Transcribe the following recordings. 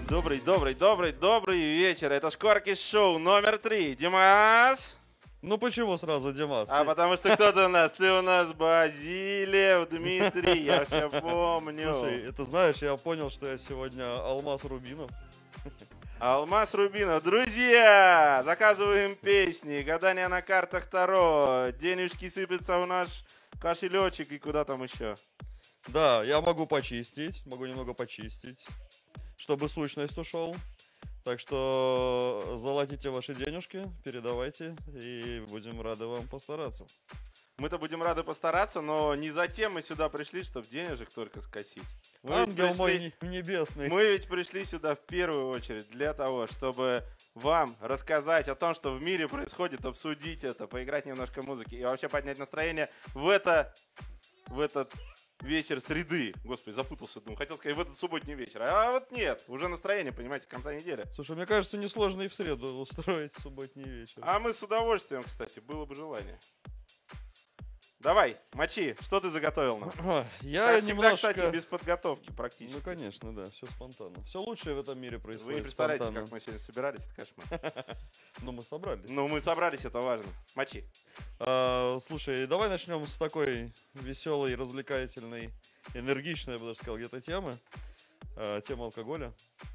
Добрый вечер. Это Шкварки Шоу номер 3. Димас. Ну почему сразу Димас? А потому что кто-то у нас. Ты у нас Базилев Дмитрий, я все помню. Слушай, это знаешь, я понял, что я сегодня Алмаз Рубинов. Алмаз Рубинов. Друзья, заказываем песни. Гадание на картах Таро. Денежки сыпятся в наш кошелечек и куда там еще. Да, я могу немного почистить, чтобы сущность ушел. Так что золотите ваши денежки, передавайте, и будем рады вам постараться. Мы-то будем рады постараться, но не затем мы сюда пришли, чтобы денежек только скосить. Ангел мой небесный. Мы ведь пришли сюда в первую очередь для того, чтобы вам рассказать о том, что в мире происходит, обсудить это, поиграть немножко музыки и вообще поднять настроение в этот вечер среды. Господи, запутался, думаю. Хотел сказать, в этот субботний вечер. А вот нет, уже настроение, понимаете, конца недели. Слушай, мне кажется, несложно и в среду устроить субботний вечер. А мы с удовольствием, кстати, было бы желание. Давай, мочи, что ты заготовил нам? Я как всегда, немножко... кстати, без подготовки практически. Ну, конечно, да, все спонтанно. Все лучшее в этом мире происходит. Вы не представляете, спонтанно. как мы сегодня собирались, это кошмар. Ну, мы собрались. Ну, мы собрались, это важно. Мочи. Слушай, давай начнем с такой веселой, развлекательной, энергичной, я бы даже сказал, где-то темы. Тема алкоголя.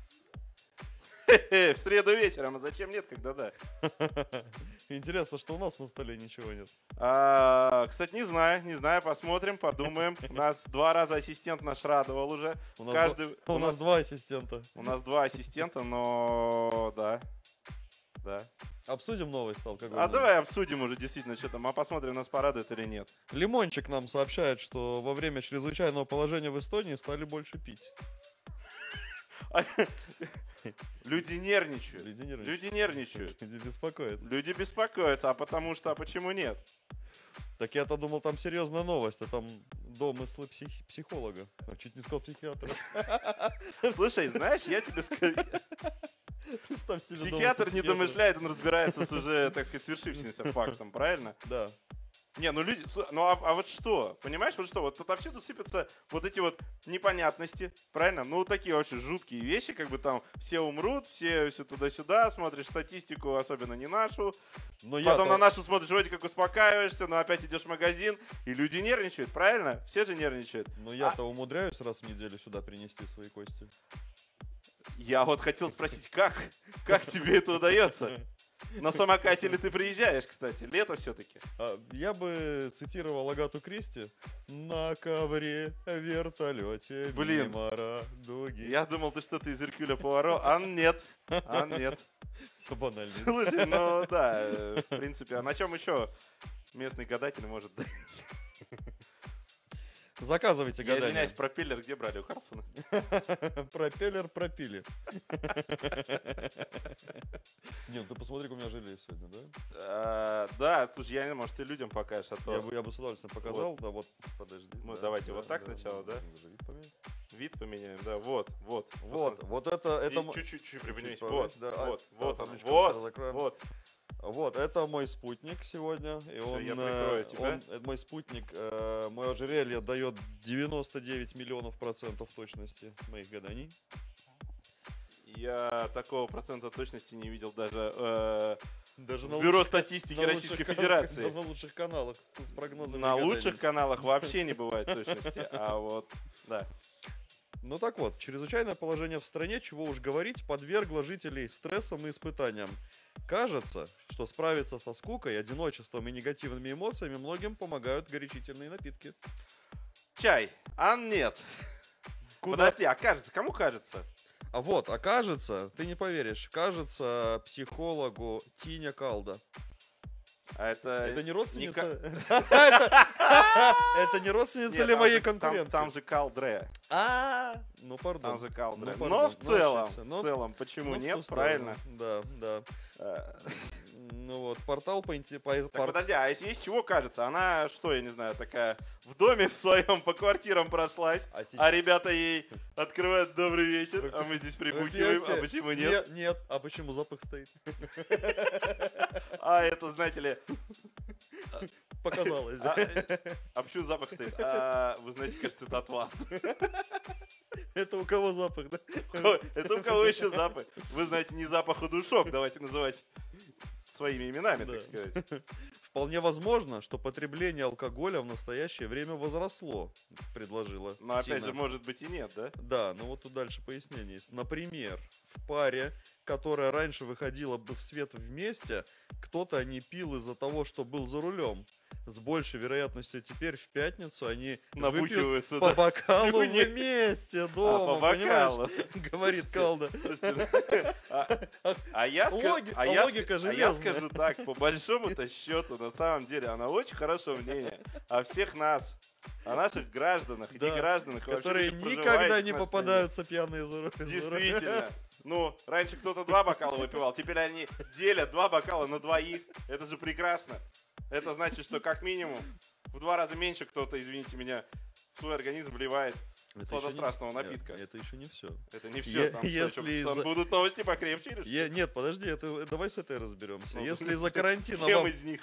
В среду вечером, а зачем нет, когда да? Интересно, что у нас на столе ничего нет. Кстати, не знаю, посмотрим, подумаем. У нас 2 раза ассистент наш радовал уже. У нас 2 ассистента. У нас 2 ассистента, но да. Обсудим новость алкоголя. Давай обсудим уже действительно, что там, посмотрим, нас порадует или нет. Лимончик нам сообщает, что во время чрезвычайного положения в Эстонии стали больше пить. Люди нервничают. Люди беспокоятся. А потому что, а почему нет? Так я-то думал, там серьезная новость, а там домыслы психолога. Чуть не сказал психиатра. Слушай, знаешь, я тебе скажу... Психиатр не домышляет, он разбирается с уже, так сказать, свершившимся фактом, правильно? Да. Не, ну люди, а вот что, понимаешь, вот что, вот отовсюду сыпятся вот эти вот непонятности, правильно? Ну, такие вообще жуткие вещи, как бы там все умрут, все туда-сюда, смотришь статистику, особенно не нашу, потом на нашу смотришь, вроде как успокаиваешься, но опять идешь в магазин, и люди нервничают, правильно? Все же нервничают. Но я-то умудряюсь раз в неделю сюда принести свои кости. Я вот хотел спросить, как тебе это удается? На самокате ли ты приезжаешь, кстати? Лето все-таки. Я бы цитировал Агату Кристи. На ковре, вертолете, мимо радуги. Я думал, ты что-то из Эркюля Пуаро. А нет. Все банально. Слушай, ну да, в принципе. А на чем еще местный гадатель может... Заказывайте гадание. Я извиняюсь, пропеллер где брали? У Карлсона? Пропеллер пропили. Нет, ты посмотри, как у меня желе сегодня, да? Да, слушай, я не знаю, может, ты людям покажешь, а то... Я бы с удовольствием показал, да, вот, подожди. Давайте вот так сначала, да? Вид поменяем, да, вот. Вот это... Чуть-чуть приподнимись, вот. Вот, это мой спутник сегодня. И я прикрою тебя. Мой спутник, мое ожерелье дает 99 миллионов % точности моих гаданий. Я такого процента точности не видел даже в Бюро статистики Российской Федерации. На лучших каналах с прогнозами. На лучших каналах вообще не бывает точности, а вот, да. Ну так вот, чрезвычайное положение в стране, чего уж говорить, подвергло жителей стрессам и испытаниям. Кажется, что справиться со скукой, одиночеством и негативными эмоциями многим помогают горячительные напитки. Чай. А нет. Подожди, а кажется, кому кажется? А кажется, ты не поверишь, кажется психологу Тиня Калда. А это не родственница? Это не родственница ли моей конкурентки? Там же Калдре. Ну, пардон. Там же Калдре. Но в целом, почему нет, правильно? Да. Ну вот, портал по... Так, подожди, а если есть чего кажется? Она что, я не знаю, такая в доме в своем по квартирам прошлась, а ребята ей открывают добрый вечер, а мы здесь прибухиваем, а почему нет? Нет, а почему запах стоит? А это, знаете ли, Показалось. А почему запах стоит? Вы знаете, кажется, это от вас. Это у кого запах, да? Это у кого еще запах? Вы знаете, не запах, а душок. Давайте называть своими именами, так сказать. Вполне возможно, что потребление алкоголя в настоящее время возросло, предложила Но опять Тина. же, может быть и нет, да? Да, ну вот тут дальше пояснение есть. Например, в паре, которая раньше выходила бы в свет вместе, кто-то не пил из-за того, что был за рулем. С большей вероятностью теперь в пятницу они выпьют Набухиваются, по да. бокалу Слюни. вместе дома, по бокалу. понимаешь? Говорит Калда. Слушайте, а я Логика я железная. скажу так, по большому-то счету, на самом деле, она очень хорошего мнения о всех нас, о наших гражданах, и Да, не гражданах, и вообще Которые людях, никогда проживающих не в нашей попадаются пьяные за руль. стране. Действительно. Ну, раньше кто-то 2 бокала выпивал, теперь они делят 2 бокала на 2. Это же прекрасно. Это значит, что как минимум в 2 раза меньше кто-то, извините меня, в свой организм вливает сладострастного напитка. Это еще не все. Это не все. Там, если что, будут новости покрепче или что? Нет, подожди, давай с этой разберемся. Ну, Если из-за карантина Кем вам... из них?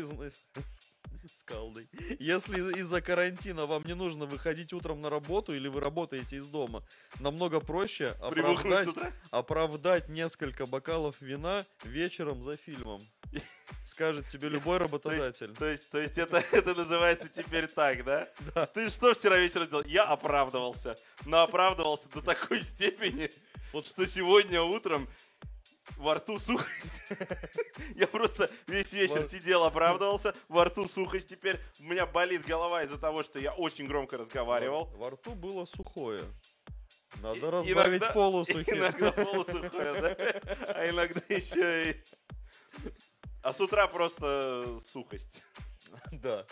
С Калдой. Если из-за карантина вам не нужно выходить утром на работу или вы работаете из дома, намного проще Прибухнуть с утра? оправдать несколько бокалов вина вечером за фильмом. Скажет тебе любой работодатель. То есть это называется теперь так, да? Да. Ты что вчера вечером сделал? Я оправдывался. Но оправдывался до такой степени, вот что сегодня утром во рту сухость. Я просто весь вечер сидел, оправдывался. Во рту сухость теперь. У меня болит голова из-за того, что я очень громко разговаривал. Во рту было сухое. Надо разбавить Иногда- полусухим. Иногда полусухое, да? А иногда еще и... А с утра просто сухость. Да.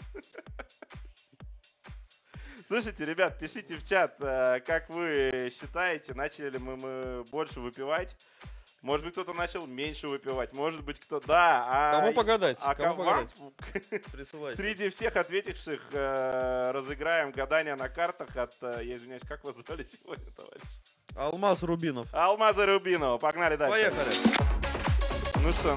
Слушайте, ребят, пишите в чат, как вы считаете, начали ли мы больше выпивать? Может быть, кто-то начал меньше выпивать, может быть, кто... Да, Кому погадать? А Кому вам погадать? Присылайте. среди всех ответивших разыграем гадания на картах от... Я извиняюсь, как вас звали сегодня, товарищ? Алмаз Рубинов. Алмаза Рубинова. Погнали дальше. Поехали. Ну что?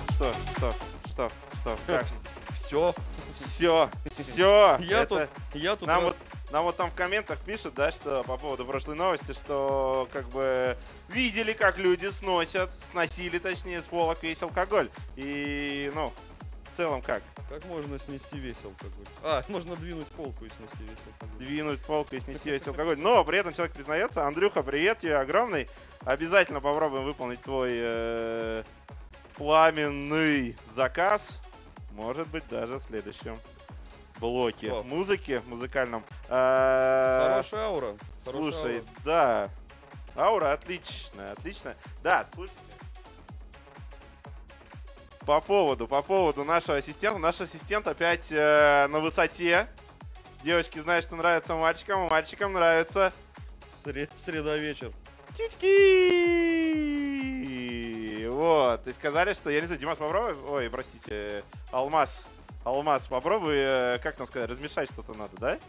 Как? Все. Все. Я тут Нам вот там в комментах пишут, да, что по поводу прошлой новости, что как бы видели, как люди сносили, точнее, с полок весь алкоголь. И, ну, в целом как? Как можно снести весь алкоголь? Можно двинуть полку и снести весь алкоголь. Двинуть полку и снести весь алкоголь. Но при этом человек признается: Андрюха, привет тебе огромный. Обязательно попробуем выполнить твой пламенный заказ. Может быть, даже в следующем блоке О. музыки, музыкальном. Хорошая аура. Слушай, да. Аура отличная. Да, слушайте. По поводу нашего ассистента. Наш ассистент опять на высоте. Девочки знают, что нравится мальчикам, а мальчикам нравится... Среда вечер. Титьки! Вот. И сказали, что, я не знаю, Димас, попробуй. Ой, простите, Алмаз, попробуй, как там сказать, размешать что-то надо, да?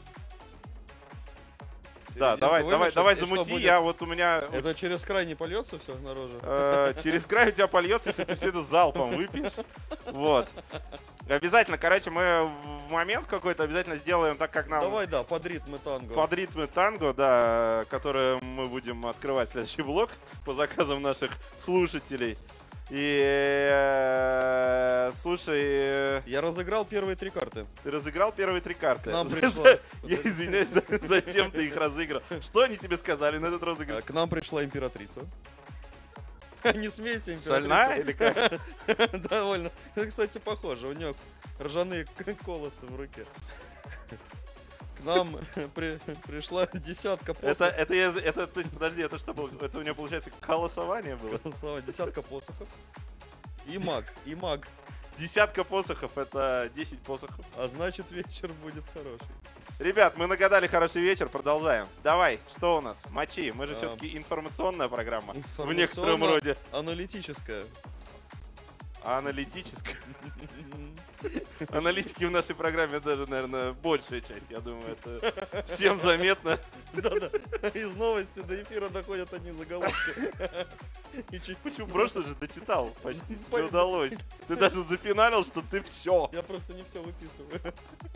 Да, давай замути, у меня... Это через край не польется все наружу? Через край у тебя польется, если ты все это залпом выпьешь. Вот. Обязательно, короче, мы в момент какой-то обязательно сделаем так, как нам... Давай, да, под ритмы танго. Под ритмы танго, да, который мы будем открывать следующий блок по заказам наших слушателей. И слушай... Я разыграл первые 3 карты. Ты разыграл первые 3 карты. К нам пришла... Я извиняюсь, зачем ты их разыграл? Что они тебе сказали на этот розыгрыш? К нам пришла императрица. Не смейся, императрица. Шальная или как? Довольно. Кстати, похоже. У нее ржаные колосы в руке. К нам пришла 10 посохов. То есть, подожди, это что было? Это у нее, получается, колосование было? 10 посохов. И маг. 10 посохов — это 10 посохов. А значит, вечер будет хороший. Ребят, мы нагадали хороший вечер, продолжаем. Давай, что у нас? Мочи. Мы же все-таки информационная программа. В некотором роде. Аналитическая. А аналитическая? Аналитики в нашей программе даже, наверное, большая часть. Я думаю, это всем заметно. Да-да. Из новости до эфира доходят одни заголовки. Почему? Просто же дочитал. Почти тебе удалось. Ты даже зафиналил, что ты все. Я просто не все выписываю.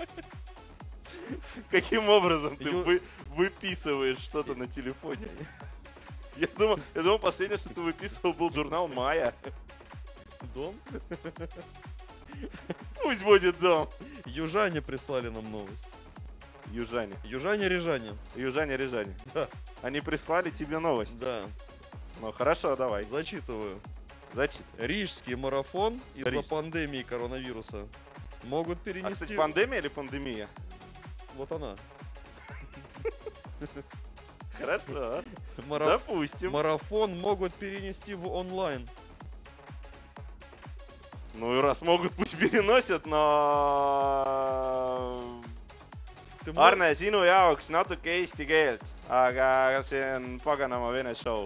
Каким образом ты выписываешь что-то на телефоне? Я думал, последнее, что ты выписывал, был журнал «Майя». Дом? Пусть будет дом. Южане прислали нам новость. Южане. Южане-рижане. Южане-рижане. Да. Они прислали тебе новость. Да. Ну хорошо, давай. Зачитываю. Зачитай. Рижский марафон из-за пандемии коронавируса могут А, перенести... кстати, пандемия или пандемия? Вот она. Хорошо. Мараф- Допустим. Марафон могут перенести в онлайн. Ну и раз могут, пусть переносят, но... Ты можешь- Arne, sinu jaoks natuke eesti keelt, aga see on paganama vene шоу.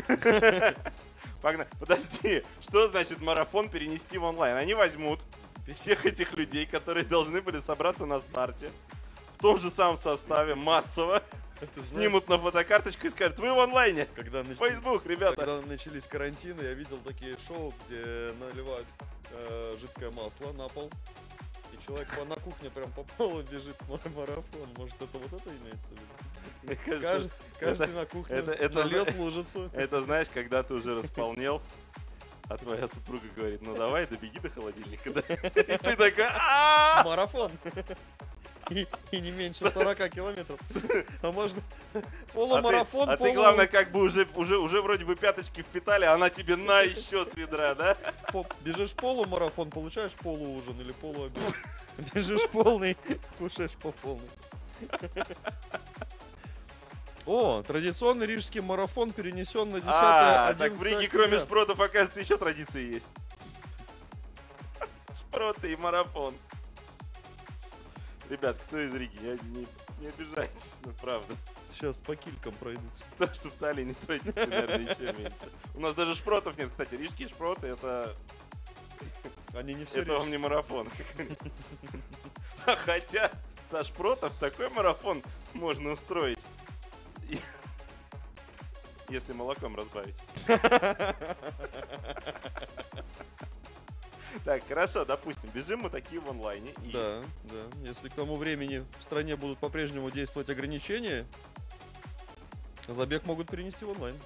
Подожди, что значит марафон перенести в онлайн? Они возьмут всех этих людей, которые должны были собраться на старте, в том же самом составе, массово, снимут на фотокарточку и скажут: вы в онлайне. Facebook, ребята. Когда начались карантины, я видел такие шоу, где наливают жидкое масло на пол, и человек на кухне прям по полу бежит марафон. Может, это вот это имеется в виду? Мне кажется, Каждый на кухне нальет лужицу. это знаешь, когда ты уже располнел, а твоя супруга говорит: ну давай, добеги до холодильника. Да? И ты такой: «А-а-а!» Марафон. И не меньше 40 километров. А можно полумарафон. А ты, главное, как бы уже вроде бы пяточки впитали, а она тебе на еще с ведра, да? Бежишь полумарафон, получаешь полуужин или полуобед. Бежишь полный, кушаешь по полной. О, традиционный рижский марафон перенесен на 10-11 так в Риге, кроме шпротов, оказывается, еще традиции есть. Шпроты и марафон. Ребят, кто из Риги? Не обижайтесь, ну правда. Сейчас по килькам пройдут. То, что в Таллине традиции, наверное, еще меньше. У нас даже шпротов нет. Кстати, рижские шпроты — это... Они не все Это вам не марафон. Хотя со шпротов такой марафон можно устроить. Если молоком разбавить. Так, хорошо, допустим, бежим мы такие в онлайне. И... Да. Если к тому времени в стране будут по-прежнему действовать ограничения, забег могут перенести в онлайн.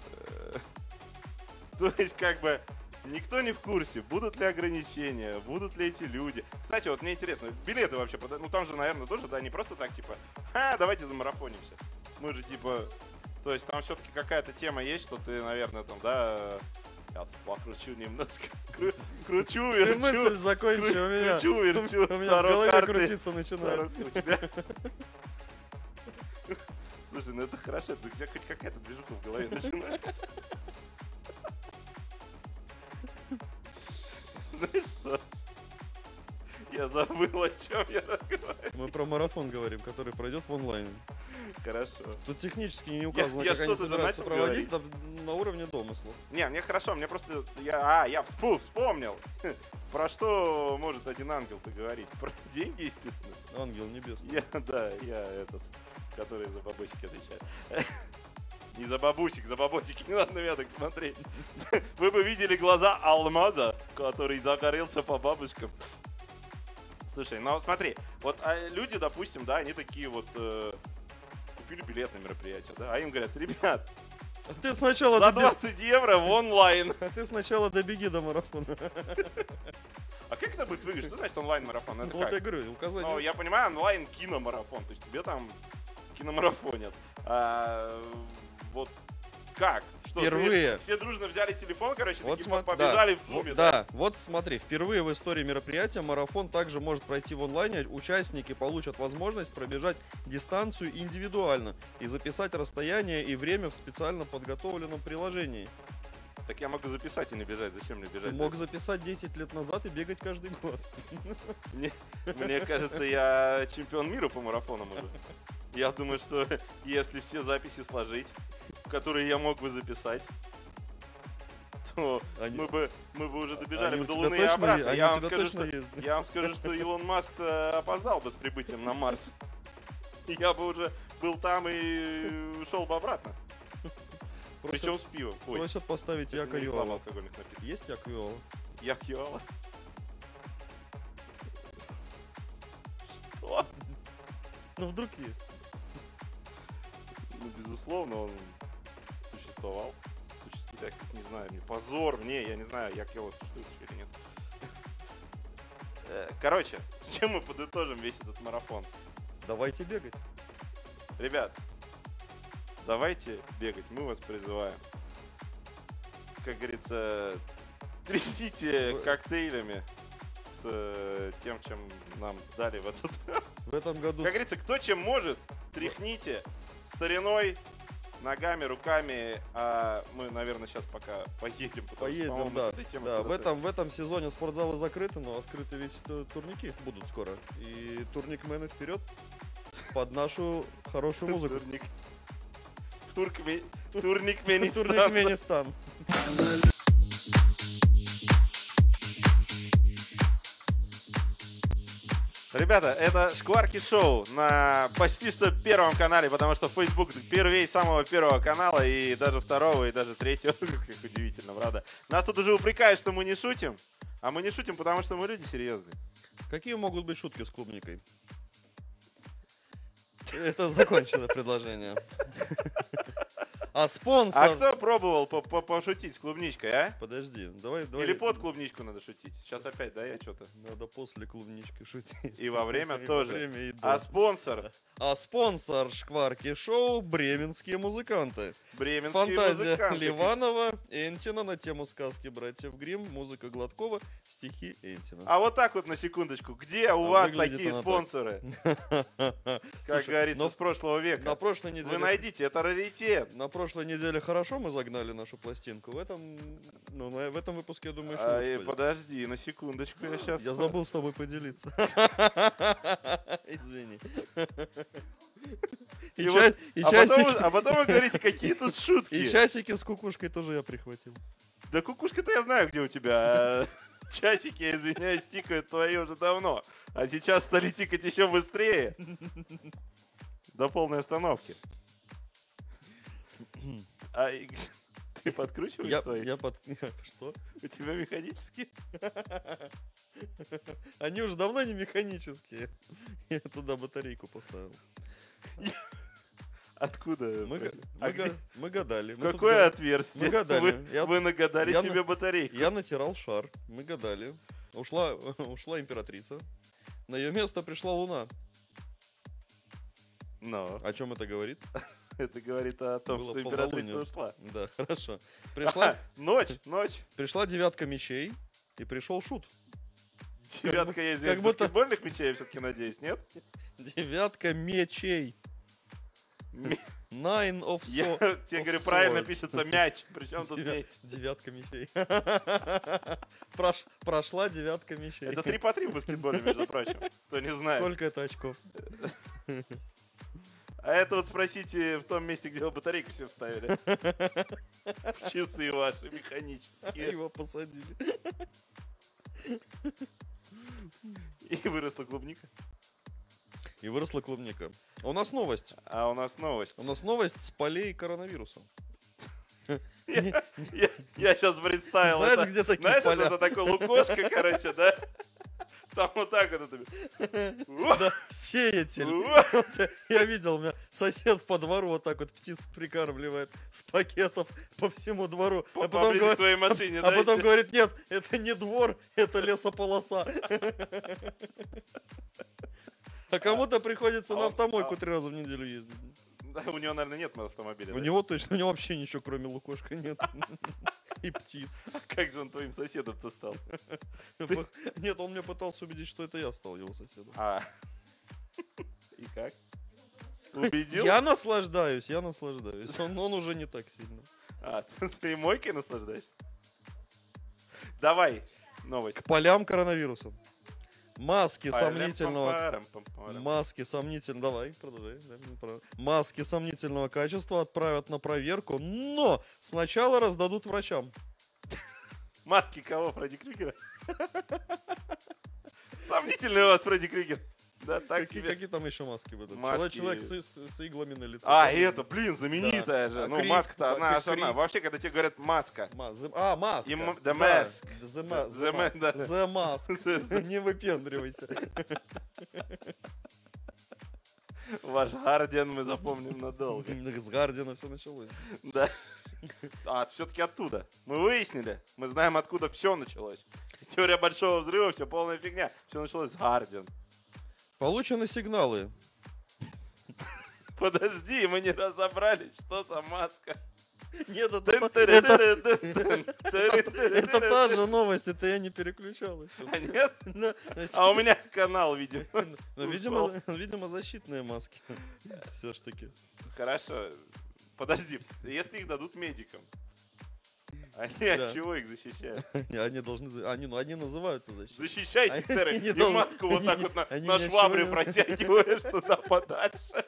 То есть, как бы, никто не в курсе, будут ли ограничения, будут ли эти люди. Кстати, вот мне интересно, билеты вообще, ну там же, наверное, тоже, да, не просто так, типа, давайте замарафонимся. Мы же, типа, то есть там все-таки какая-то тема есть, что ты, наверное, там, да... Я тут покручу немножко. Кручу, верчу. Мысль закончи у меня. Кручу, верчу. У меня в голове крутиться начинает. У тебя... Слушай, ну это хорошо, у тебя хоть какая-то движуха в голове начинается. Знаешь что? Я забыл, о чем я разговариваю. Мы про марафон говорим, который пройдет в онлайне. Хорошо. Тут технически не указано, Я как они что-то собираются начал проводить, на уровне домысла. Не, мне хорошо, мне просто... Я вспомнил. Про что может один ангел-то говорить? Про деньги, естественно. Ангел небесный. Я этот, который за бабосики отвечает. Не за бабусик, за бабосики, не надо на меня так смотреть. Вы бы видели глаза алмаза, который загорелся по бабушкам. Слушай, ну смотри, вот люди, допустим, да, они такие вот купили билет на мероприятие, да, а им говорят: ребят, А ты сначала за 20 евро в онлайн. А ты сначала добеги до марафона. А как это будет выглядеть? Что значит онлайн-марафон? Это Вот как? я говорю, указание. Ну, я понимаю, онлайн-киномарафон, то есть тебе там киномарафонят. Вот как? Что, Впервые. все дружно взяли телефон, короче, Вот такие побежали в зуме, да? Да, вот смотри, впервые в истории мероприятия марафон также может пройти в онлайне. Участники получат возможность пробежать дистанцию индивидуально и записать расстояние и время в специально подготовленном приложении. Так я могу записать и не бежать. Зачем мне бежать? Ты мог записать 10 лет назад и бегать каждый год. Мне кажется, я чемпион мира по марафонам уже. Я думаю, что если все записи сложить, которые я мог бы записать, то Они- мы бы уже добежали Они бы до у тебя Луны и точно обратно. они Я у вам тебя скажу, точно что есть? я вам скажу, что Илон Маск опоздал бы с прибытием на Марс. Я бы уже был там и шел бы обратно. Причем с пивом. Ой, Просят поставить это Яка не реклама Йола. алкогольных напитков. Есть Як Йола? Як Йола. Что? Ну вдруг есть. Ну, безусловно, он существовал. Существует. Я, кстати, не знаю. Мне позор. Мне, я не знаю, Як Йола существует еще или нет. Короче, с чем мы подытожим весь этот марафон? Давайте бегать. Ребят, давайте бегать, мы вас призываем. Как говорится, трясите коктейлями с тем, чем нам дали в этот раз. В этом году... Как говорится, кто чем может, тряхните стариной, ногами, руками. А мы, наверное, сейчас пока поедем. потому что, Поедем, по-моему, да. с этой темы Да, куда-то- в этом сезоне спортзалы закрыты, но открыты ведь турники будут скоро. И турникмены вперед под нашу хорошую музыку. Турник. Турникменистан. Турникменистан. Ребята, это Шкварки Шоу на почти что первом канале, потому что Facebook первей самого первого канала, и даже второго, и даже третьего. Как удивительно, правда? Нас тут уже упрекают, что мы не шутим, а мы не шутим, потому что мы люди серьезные. Какие могут быть шутки с клубникой? Это законченное предложение. А спонсор... А кто пробовал пошутить с клубничкой, а? Подожди, давай... Или под клубничку надо шутить? Сейчас опять, да, я что-то. Надо после клубнички шутить. И во время И во тоже. время, и А до. спонсор? А спонсор Шкварки Шоу — бременские музыканты. Бременские Фантазия музыканты. Ливанова, Энтина на тему сказки братьев Гримм, музыка Гладкова, стихи Энтина. А вот так вот на секундочку, где у А вас выглядит такие она так. спонсоры? Как Слушай, говорится, но с прошлого На века. прошлой Вы неделе... найдите, это раритет. На прошлой неделе хорошо мы загнали нашу пластинку. В этом выпуске, я думаю, еще лучше пойдет. Подожди, на секундочку, я сейчас... Я забыл с тобой поделиться. Извини. И вот- И А потом вы говорите какие-то и шутки. часики с кукушкой тоже я прихватил. Да кукушка-то я знаю, где у тебя. а Часики, я извиняюсь, тикают твои уже давно. А сейчас стали тикать еще быстрее. До полной остановки. Ты подкручиваешь свои? Что? У тебя механические? Они уже давно не механические. Я туда батарейку поставил. Откуда? Мы гадали. В какое отверстие? мы гадали. Вы нагадали я себе батарейку. Я натирал шар. Мы гадали. Ушла императрица. На ее место пришла луна. Но О чем это говорит? это говорит о том, Было что императрица полнолуние. ушла. Да, хорошо. Ночь. Пришла девятка мечей и пришел шут. Девятка есть здесь как будто- баскетбольных мячей, я все-таки надеюсь, нет? Девятка мечей. Nine of Я swords. тебе говорю, правильно пишется мяч. Причем тут мяч? Девятка мечей. Прошла девятка мечей. Это 3 по 3 в баскетболе, между прочим. Кто не знает. Сколько это очков? А это вот спросите в том месте, где вы батарейку все вставили. В часы ваши механические. Его посадили. И выросла клубника. И выросла клубника. У нас новость. А у нас новость. У нас новость с полей коронавируса. Я сейчас представил. Знаешь, это. где такие Знаешь, вот поля? это такой лукошко, короче, да? Там вот так вот это. Да, сеятель. Я видел, у меня сосед по двору вот так вот птиц прикармливает с пакетов по всему двору. А потом Поближе к говорит, твоей машине, а да? потом еще? говорит, нет, это не двор, это лесополоса. А кому-то приходится на автомойку 3 раза в неделю ездить. Да, у него, наверное, нет автомобиля. У да? него точно, у него вообще ничего, кроме лукошка, нет. И птиц. Как же он твоим соседом-то стал? Нет, он меня пытался убедить, что это я стал его соседом. А. И как? Убедил? Я наслаждаюсь. Он уже не так сильно. А, ты мойкой наслаждаешься? Давай, новость. К полям коронавируса. Маски Маски. сомнительного... Давай, продолжай. Маски сомнительного качества отправят на проверку, но сначала раздадут врачам. Маски кого? Фредди Крюгера? Сомнительный у вас Фредди Крюгер. Да, так себе. Какие там еще маски будут? Маски. Человек с иглами на лице. Это, блин, знаменитая же. А Ну, Крик, маска-то да, одна. Крик. Вообще, когда тебе говорят маска. Маска. The Да. Mask. The Mask. Не выпендривайся. Ваш Гардиан мы запомним надолго. С Гардиана все началось. Да. Все-таки оттуда. Мы выяснили. Мы знаем, откуда все началось. Теория большого взрыва, все полная фигня. Все началось с Гардиан. Получены сигналы. Подожди, мы не разобрались, что за маска. Нет, это та же новость, это я не переключал еще. А нет? Да, то есть, А у меня канал, видимо. ну, видимо, защитные маски. Все ж таки. Хорошо. Подожди, если их дадут медикам, они Да. от чего их защищают? Они должны... Они называются защитными. Защищайтесь, сэр, Они и должны- маску вот так они- вот они на ни о швабре чем не- протягиваешь туда подальше.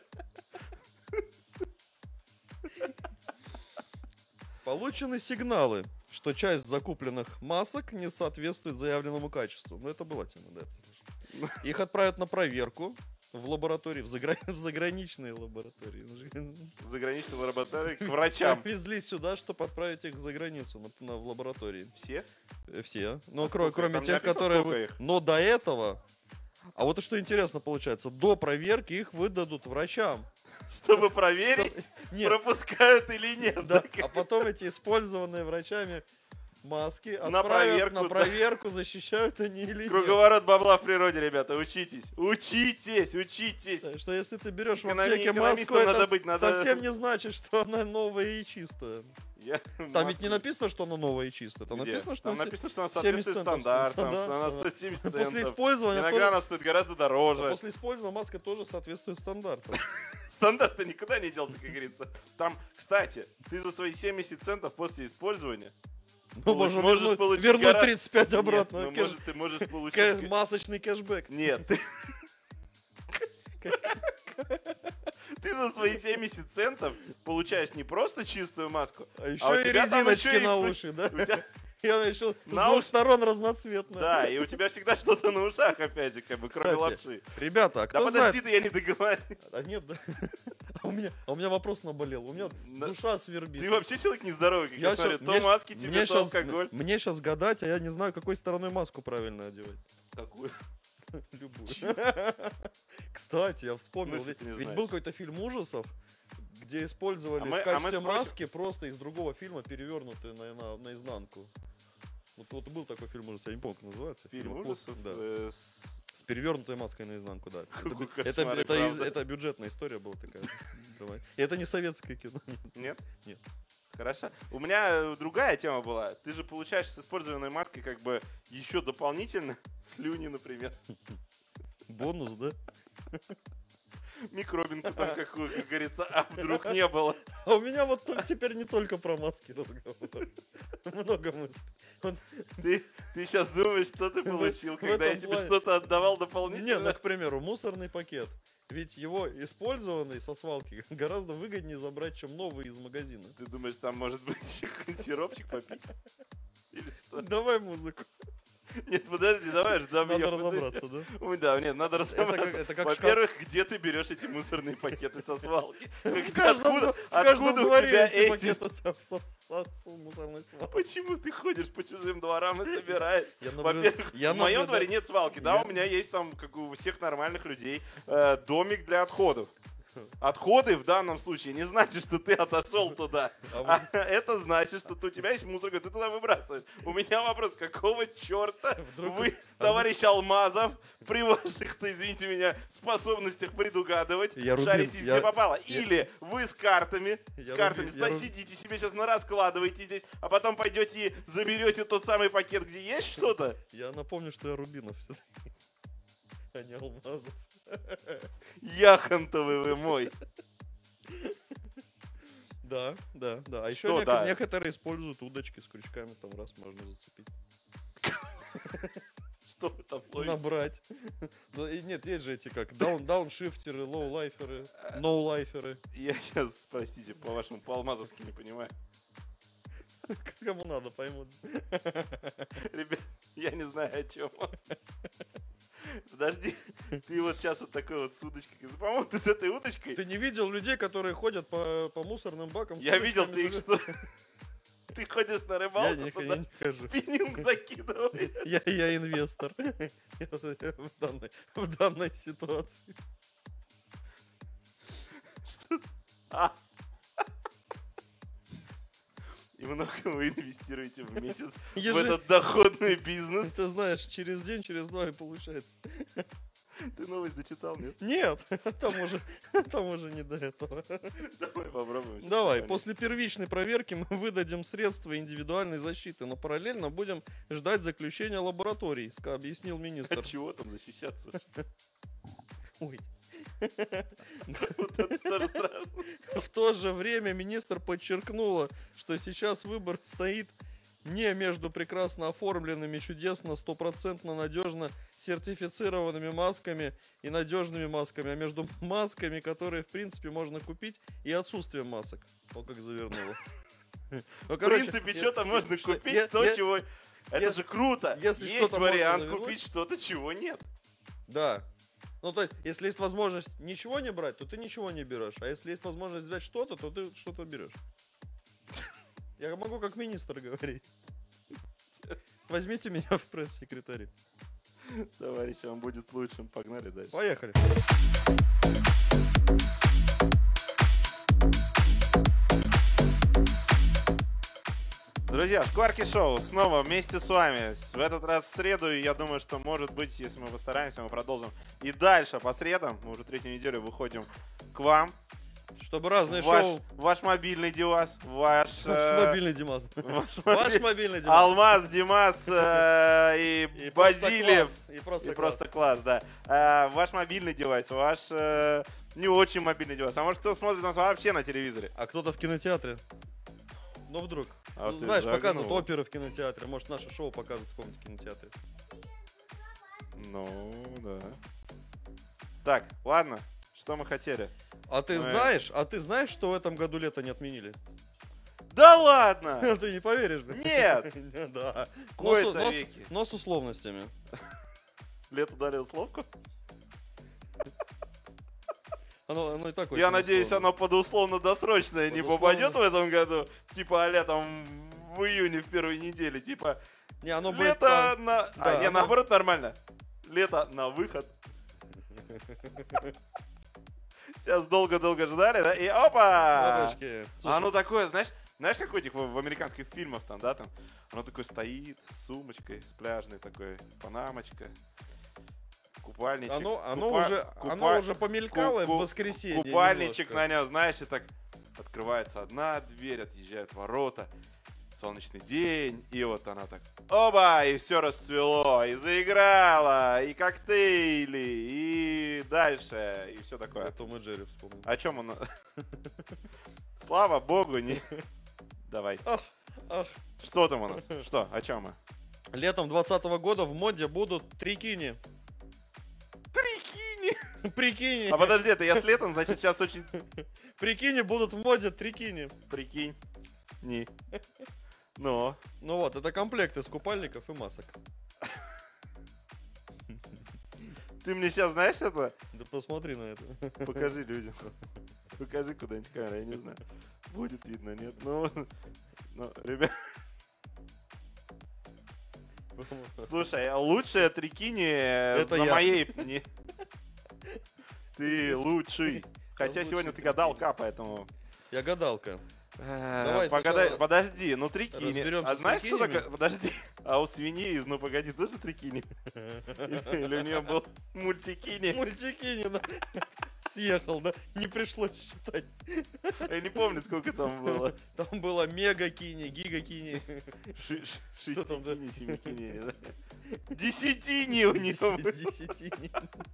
Получены сигналы, что часть закупленных масок не соответствует заявленному качеству. Ну, это была тема, да, это слышал. Их отправят на проверку в лаборатории, в заграничные лаборатории. В заграничной лаборатории к врачам. Везли сюда, чтобы отправить их за границу в лаборатории. Все? Все. Но сколько? кроме Там не тех, написано, которые... сколько их? Но до этого... А вот и что интересно получается, до проверки их выдадут врачам. Чтобы проверить, Нет. пропускают или нет. Да, Да, а потом эти использованные врачами маски На отправят проверку, на проверку, защищают они или нет. Круговорот бабла в природе, ребята, учитесь. Учитесь, учитесь. Так что если ты берешь в Экономи- аптеке маску, экономистом это надо быть, надо- совсем не значит, что она новая и чистая. Там ведь не написано, что она новая и чистая. Там Где? написано, что Там она написано, что она 70 соответствует центов стандартам, стоит. что она Да, стоит 70 после центов. использования Иногда тоже- она стоит гораздо дороже. после использования маска тоже соответствует стандартам. Стандарт-то никуда не делся, как говорится. Там, кстати, ты за свои 70 центов после использования Ну, можешь можешь получить вернуть гораздо- 35 обратно. Нет, ну, может, ты можешь получить... Масочный кэшбэк. Нет. Ты за свои 70 центов получаешь не просто чистую маску, А еще у и тебя там резиночки еще и- на уши, да? у тебя- И она еще с На двух уши. сторон разноцветная. Да, и у тебя всегда что-то на ушах, опять же, как бы, кроме Кстати, лапши. Ребята, а Да кто знает... подожди, ты, я не договорил. А нет, да. А у меня вопрос наболел. У меня Да. душа свербит. Ты вообще человек нездоровый, как я смотрю. щас- То маски тебе, то щас- алкоголь. Мне сейчас гадать, а я не знаю, какой стороной маску правильно одевать. Какую? Любую. Кстати, я вспомнил. В смысле ты не Ведь знаешь? был какой-то фильм ужасов, где использовали А мы в качестве спросим- маски просто из другого фильма перевернутые наизнанку. Вот был такой фильм ужасов, я не помню, как называется. Фильм «Ужас», ужасов да. с... С перевернутой маской наизнанку, да. Какой Это, кошмар, и это, правда. это бюджетная история была такая. Давай. И это не советское кино. Нет? Нет. Хорошо. У меня другая тема была. Ты же получаешь с использованной маской как бы еще дополнительно слюни, например. Бонус, да? Микробинку там какую, как говорится, а вдруг не было. А у меня вот теперь не только про маски разговор. Много мыслей. Вот, Ты сейчас думаешь, что ты получил, в когда я этом тебе плане- что-то отдавал Не, ну, дополнительно? к примеру, мусорный пакет. Ведь его использованный со свалки гораздо выгоднее забрать, чем новый из магазина. Ты думаешь, там может быть еще какой-нибудь сиропчик попить? Или что? Давай музыку. Нет, подожди, давай ждем. Надо разобраться, да? Ой, да, нет, надо разобраться. это как Во-первых, где ты берешь эти мусорные пакеты со свалки? В каждом Откуда у дворе тебя эти эти? пакеты с мусорной свалки. Почему ты ходишь по чужим дворам и собираешь? Я Во-первых, я в моем наблюдаю- дворе нет свалки, да, Я- у меня есть там, как у всех нормальных людей, домик для отходов. Отходы в данном случае не значит, что ты отошел туда. А А это значит, что у тебя есть мусор, ты туда выбрасываешь. У меня вопрос, какого черта Вдруг- вы, товарищ Алмазов, при ваших-то, извините меня, способностях предугадывать, Я Рубин, шарите где я- попало. я- Или вы с картами, Я Рубин, я Рубин. сидите себе сейчас раскладываете здесь, а потом пойдете и заберете тот самый пакет, где есть что-то. Я напомню, что я Рубинов все-таки, а не Алмазов. Яхонтовый вы мой. Да. А еще Что да? некоторые используют удочки с крючками, там раз можно зацепить. Что вы там ловите? Набрать. Ну, и нет, есть же эти как дауншифтеры, лоу-лайферы, ноу-лайферы. Я сейчас, простите, по-вашему, по-алмазовски не понимаю. Кому надо, поймут. Ребят, я не знаю о чем. Подожди, ты вот сейчас вот такой вот с удочкой. По-моему, ты с этой удочкой. Ты не видел людей, которые ходят по мусорным бакам? Я видел, ты их что? Ты ходишь на рыбалку, Я туда не хожу. спиннинг закидываешь. Я инвестор в данной ситуации. Что? А. И много вы инвестируете в месяц в этот доходный бизнес. Ты знаешь, через день, через два и получается. Ты новость дочитал, нет? Нет, там уже не до этого. Давай попробуем. Давай, после первичной проверки мы выдадим средства индивидуальной защиты, но параллельно будем ждать заключения лабораторий, объяснил министр. От чего там защищаться? Ой. Вот это тоже страшно. В то же время министр подчеркнула, что сейчас выбор стоит не между прекрасно оформленными, чудесно, стопроцентно надежно сертифицированными масками и надежными масками, а между масками, которые, в принципе, можно купить, и отсутствием масок. О, как завернуло. В принципе, что-то можно купить, то, чего... Это же круто! Есть вариант купить что-то, чего нет. Да. Ну, то есть, если есть возможность ничего не брать, то ты ничего не берешь. А если есть возможность взять что-то, то ты что-то берешь. Я могу как министр говорить. Возьмите меня в пресс-секретари. Товарищ, вам будет лучшим. Погнали дальше. Поехали. Друзья, Шкварки Шоу снова вместе с вами. В этот раз в среду, и я думаю, что, может быть, если мы постараемся, мы продолжим и дальше по средам. Мы уже третью неделю выходим к вам. Чтобы разные шоу... Ваш мобильный Димас, ваш мобильный Димас. Ваш мобильный Димас. Алмаз, Димас и Базилев. И просто класс, да. Ваш мобильный девайс, ваш не очень мобильный девайс. А может, кто смотрит нас вообще на телевизоре? А кто-то в кинотеатре. Ну, вдруг. А знаешь, показывают оперы в кинотеатре. Может, наше шоу показывают в каком-то кинотеатре. Ну, да. Так, ладно. Что мы хотели? А ты знаешь, что в этом году лето не отменили? Да ладно! Ты не поверишь, да? Нет! Да. Кое-то веки. Но с условностями. Лето дали условку? Оно и так Я надеюсь, оно под условно-досрочное не попадет в этом году. Типа а-ля там в июне в первой неделе. Типа не, оно лето на... Да, наоборот, нормально. Лето на выход. Сейчас долго-долго ждали, да? И опа! А оно такое, знаешь, как этих в американских фильмах там, да, там? Оно такое стоит с сумочкой, с пляжной такой, панамочка, купальничек. Оно уже помелькало в воскресенье. Купальничек на нем, знаешь, и так открывается одна дверь, отъезжают ворота. Солнечный день, и вот она так, оба, и все расцвело, и заиграла, и коктейли, и дальше, и все такое. Это Том и Джерри вспомнил. О чем он? Слава богу, не... Давай. Что там у нас? Что? О чем мы? Летом 2020 года в моде будут трикини. Трикини? Прикинь. А подожди, это я с летом, значит, сейчас очень... Прикини будут в моде трикини. Прикинь. Не. Но. Ну вот, это комплект из купальников и масок. Ты мне сейчас знаешь это? Да посмотри на это. Покажи людям. Покажи куда-нибудь камеру, я не знаю. Будет видно, нет? Ну, ребят. Слушай, лучшая трикини это на я. моей... Ты лучший. Хотя сегодня ты гадалка, поэтому... Я гадалка. Давай подожди, ну трикини. А знаешь, что такое? Подожди. А у свиньи из «Ну погоди» тоже трикини? Или у нее был мультикини? Мультикини, да. Съехал, да? Не пришлось считать. Я не помню, сколько там было. Там было мега-кини, гига-кини. Шестикини, семикини. Десятини у нее было. Десятини.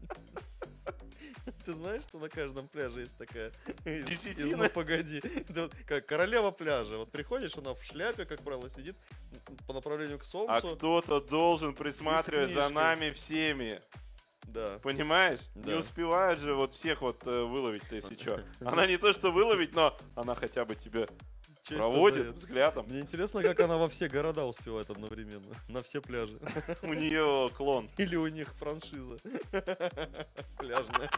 Ты знаешь, что на каждом пляже есть такая? Десятина? Ну погоди. Как королева пляжа. Вот приходишь, она в шляпе, как правило, сидит по направлению к солнцу. А кто-то должен присматривать за нами всеми. Да. Понимаешь? Да. Не успевают же вот всех вот выловить-то, если что. Она не то что выловить, но она хотя бы тебе Честь Проводит отдает. взглядом. Мне интересно, как она во все города успевает одновременно. На все пляжи. У нее клон. Или у них франшиза. Пляжная.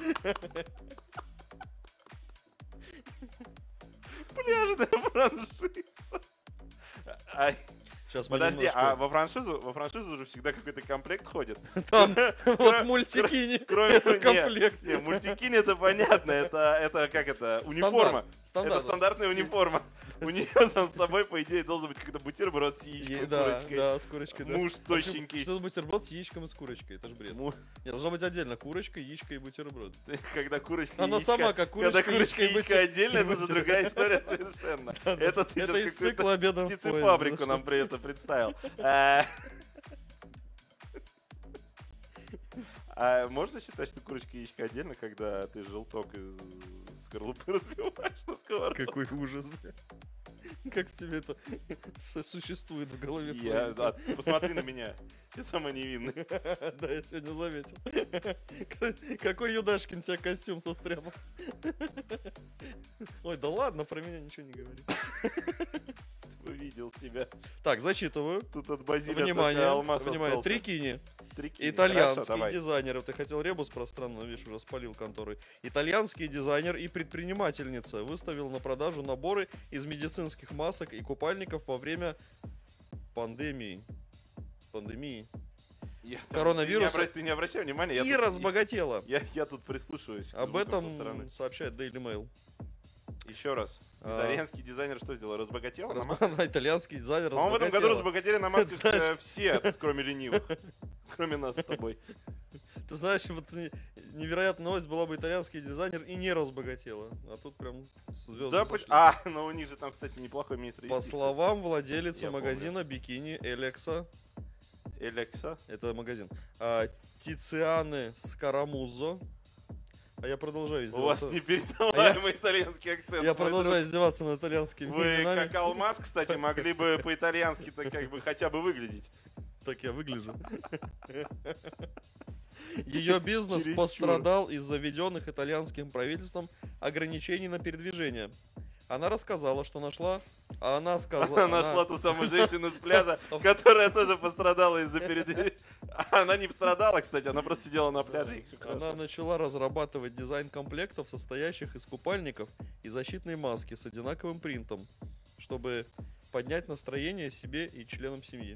Пляжная франшиза. Ай, Сейчас мы подожди, немножко- а во франшизу же всегда какой-то комплект ходит. Там вот Кро- мультикини. Кроме Это комплект. Не, мультикини это понятно, это как это? Униформа. Стандарт. Это стандартная униформа. У нее там с собой, по идее, должен быть какой-то бутерброд с яичком, Да, курочкой. да, с курочкой, да. Муж тощенький. Что за бутерброд с яичком и с курочкой? Это ж бред. Му- Нет, должна быть отдельно курочка, яичко и бутерброд. Когда курочка и Она яичко- сама как Когда курочка, курочка и яичко и яичко отдельно, это же бутерброд. другая история совершенно. Это ты Это сейчас из какую-то цикла обеда в поезде. птицефабрику нам при этом представил. А можно считать, что курочка и яичко отдельно, когда ты желток из скорлупы разбиваешь на сковородку? Какой ужас, бля. Как в тебе это существует в голове? Посмотри на меня. Я самый невинный. Да, я сегодня заметил. Какой Юдашкин тебе костюм состряпал. Ой, да ладно, про меня ничего не говори. Увидел тебя. Так, зачитываю. Тут от Базилия Внимание, только алмаз внимание, остался. Трикини. Трикини. Итальянский Хорошо, давай. дизайнер. Ты хотел ребус пространно, видишь, уже спалил конторы. Итальянский дизайнер и предпринимательница выставил на продажу наборы из медицинских масок и купальников во время пандемии. Коронавируса. Ты не обращай внимания. И разбогатела. Я тут прислушиваюсь. к Об звукам со стороны. этом сообщает Daily Mail. Еще раз. Итальянский дизайнер что сделал? Разбогател? на Она итальянский дизайнер. По-моему, в этом году разбогатели на масках Знаешь- все, кроме ленивых. Кроме нас с тобой. Ты знаешь, вот невероятная новость была бы итальянский дизайнер и не разбогатела. А тут прям звезды. Да, сошли. но у них же там, кстати, неплохой министр По юстиции. словам владелицы Я магазина бикини Элекса, Элекса. это магазин, Тицианы Скарамуззо, а я продолжаю У вас издеваться. непередаваемый итальянский акцент. Я мой продолжаю издеваться над итальянскими друг. Вы, именами. как алмаз, кстати, могли бы по-итальянски-то как бы хотя бы выглядеть. Так я выгляжу. Ее бизнес Чересчур. пострадал из-за введенных итальянским правительством ограничений на передвижение. Она рассказала, что нашла... Она сказала... Она нашла ту самую женщину с пляжа, которая тоже пострадала из-за передвижения. Она не пострадала, кстати, она просто сидела на пляже, и все Она хорошо. начала разрабатывать дизайн комплектов, состоящих из купальников и защитной маски с одинаковым принтом, чтобы поднять настроение себе и членам семьи.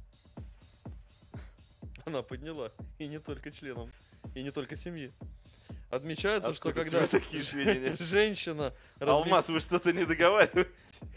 Она подняла. И не только членам. И не только семьи. Отмечается, что Откуда когда тебе такие сведения? женщина Алмаз, вы что-то не договариваете?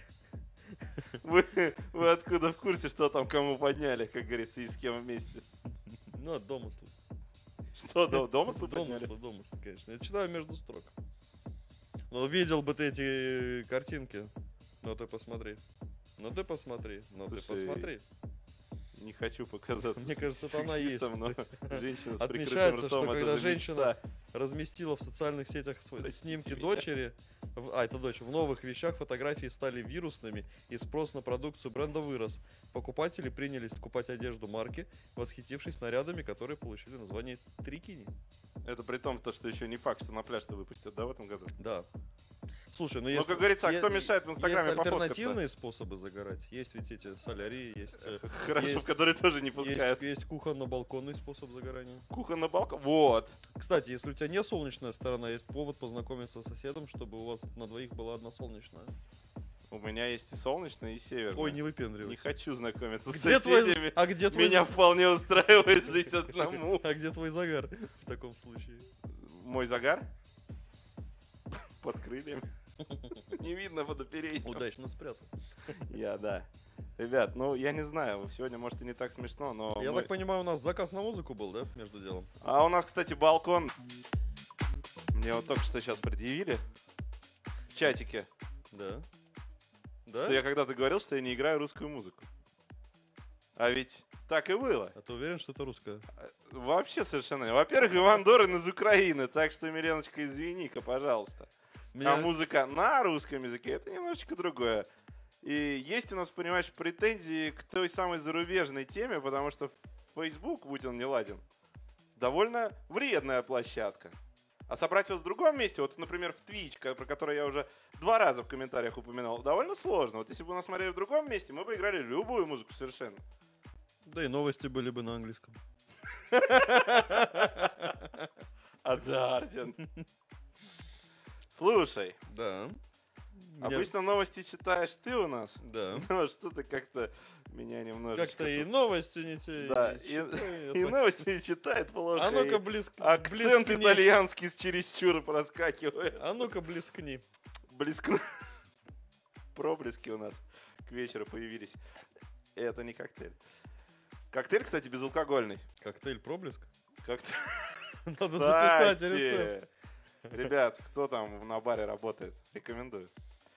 Вы откуда в курсе, что там кому подняли, как говорится, и с кем вместе? Ну, от домысла. Что, домыслы подняли? Домыслы, конечно. Я читаю между строк. Ну, видел бы ты эти картинки. Ну, ты посмотри. Ну, ты посмотри. Ну, ты Слушай, посмотри. Не хочу показаться Мне кажется, это она есть, сексистом, но кстати. женщина с Отмечается, прикрытым что ртом, это когда же женщина мечта. разместила в социальных сетях снимки меня. дочери, это дочь, в новых вещах фотографии стали вирусными, и спрос на продукцию бренда вырос. Покупатели принялись скупать одежду марки, восхитившись нарядами, которые получили название Трикини. Это при том, что еще не факт, что на пляж-то выпустят, да, в этом году? Да. Слушай, ну Ну, есть... как говорится, а кто мешает в Инстаграме есть пофоткаться? альтернативные способы загорать. Есть ведь эти солярии, есть... Хорошо, есть- в которые тоже не пускают. Есть кухонно-балконный способ загорания. Кухонный балкон. Вот. Кстати, если у тебя не солнечная сторона, есть повод познакомиться с соседом, чтобы у вас на двоих была одна солнечная. У меня есть и солнечный, и северный. Ой, не Не выпендривай. хочу знакомиться с Где соседями. твой... А где твой... Меня вполне устраивает жить одному. А где твой загар в таком случае? Мой загар? Под крыльями. Не видно водоперейного. Удачно спрятал. Да. Ребят, ну я не знаю, сегодня может и не так смешно, но... Я мы- так понимаю, у нас заказ на музыку был, да, между делом? А у нас, кстати, балкон. Мне вот только что сейчас предъявили в чатике, Да. Да? что я когда-то говорил, что я не играю русскую музыку. А ведь так и было. А ты уверен, что это русская? Вообще совершенно. Во-первых, Иван Дорин из Украины, так что, Миленочка, извини-ка, пожалуйста. А музыка на русском языке — это немножечко другое. И есть у нас, понимаешь, претензии к той самой зарубежной теме, потому что Facebook, будь он не ладен, довольно вредная площадка. А собрать его в другом месте, вот, например, в Twitch, про который я уже 2 раза в комментариях упоминал, довольно сложно. Вот если бы мы нас смотрели в другом месте, мы бы играли любую музыку совершенно. Да и новости были бы на английском. Азартен. Слушай, Да. обычно новости читаешь ты у нас. Да. Но что-то как-то меня немножечко... Как-то и тут- новости не те. Да, и читает. и новости не читает плохо. А ну-ка и акцент блескни. итальянский с чересчур проскакивает. А ну-ка блескни. Близко. Проблески у нас к вечеру появились. Это не коктейль. Коктейль, кстати, безалкогольный. Коктейль проблеск? Коктейль. Надо записать Кстати, рецепт. ребят, кто там на баре работает, рекомендую.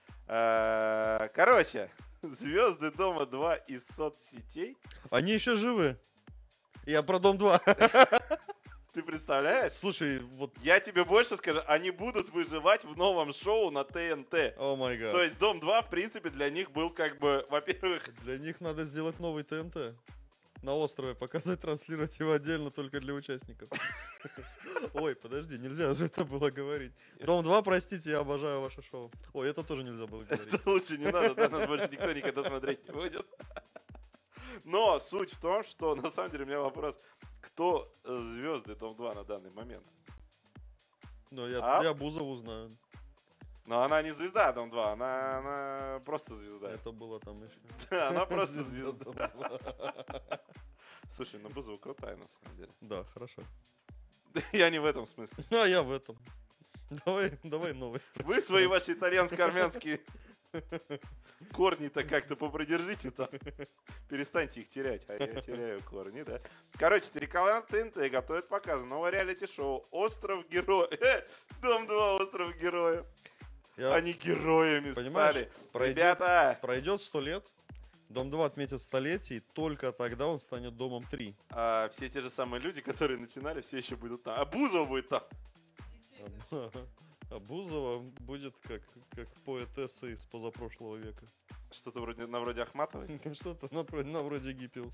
Короче, звезды Дома 2 из соцсетей. Они еще живы. Я про Дом 2. Ты представляешь? Слушай, вот, Я тебе больше скажу, они будут выживать в новом шоу на ТНТ. о май гад. То есть Дом 2, в принципе, для них был как бы, во-первых, Для них надо сделать новый ТНТ. На острове показать, транслировать его отдельно только для участников. Ой, подожди, нельзя же это было говорить. Дом 2, простите, я обожаю ваше шоу. Ой, это тоже нельзя было говорить. это лучше не надо, да, нас больше никто никогда смотреть не будет. Но суть в том, что на самом деле у меня вопрос, кто звезды Дом 2 на данный момент? Но А? я Бузову знаю. Но она не звезда Дом 2, она просто звезда. Это было там еще. Да, она просто звезда. Дом 2. Слушай, ну Бузова крутая на самом деле. Да, хорошо. Я не в этом смысле. А я в этом. Давай новости. Вы свои ваши итальянско-армянские корни-то как-то попридержите там. Перестаньте их терять, а я теряю корни, да. Короче, телеканал ТНТ готовит показ нового реалити-шоу «Остров Героев». Дом 2 «Остров Героев». Они героями Понимаешь, стали. пройдет- Ребята, Пройдет 100 лет, Дом 2 отметит столетие, и только тогда он станет Домом 3. все те же самые люди, которые начинали, все еще будут там. А Бузова будет там. А Бузова будет как поэтесса из позапрошлого века. Что-то вроде Ахматовой. Что-то на вроде Гиппиус.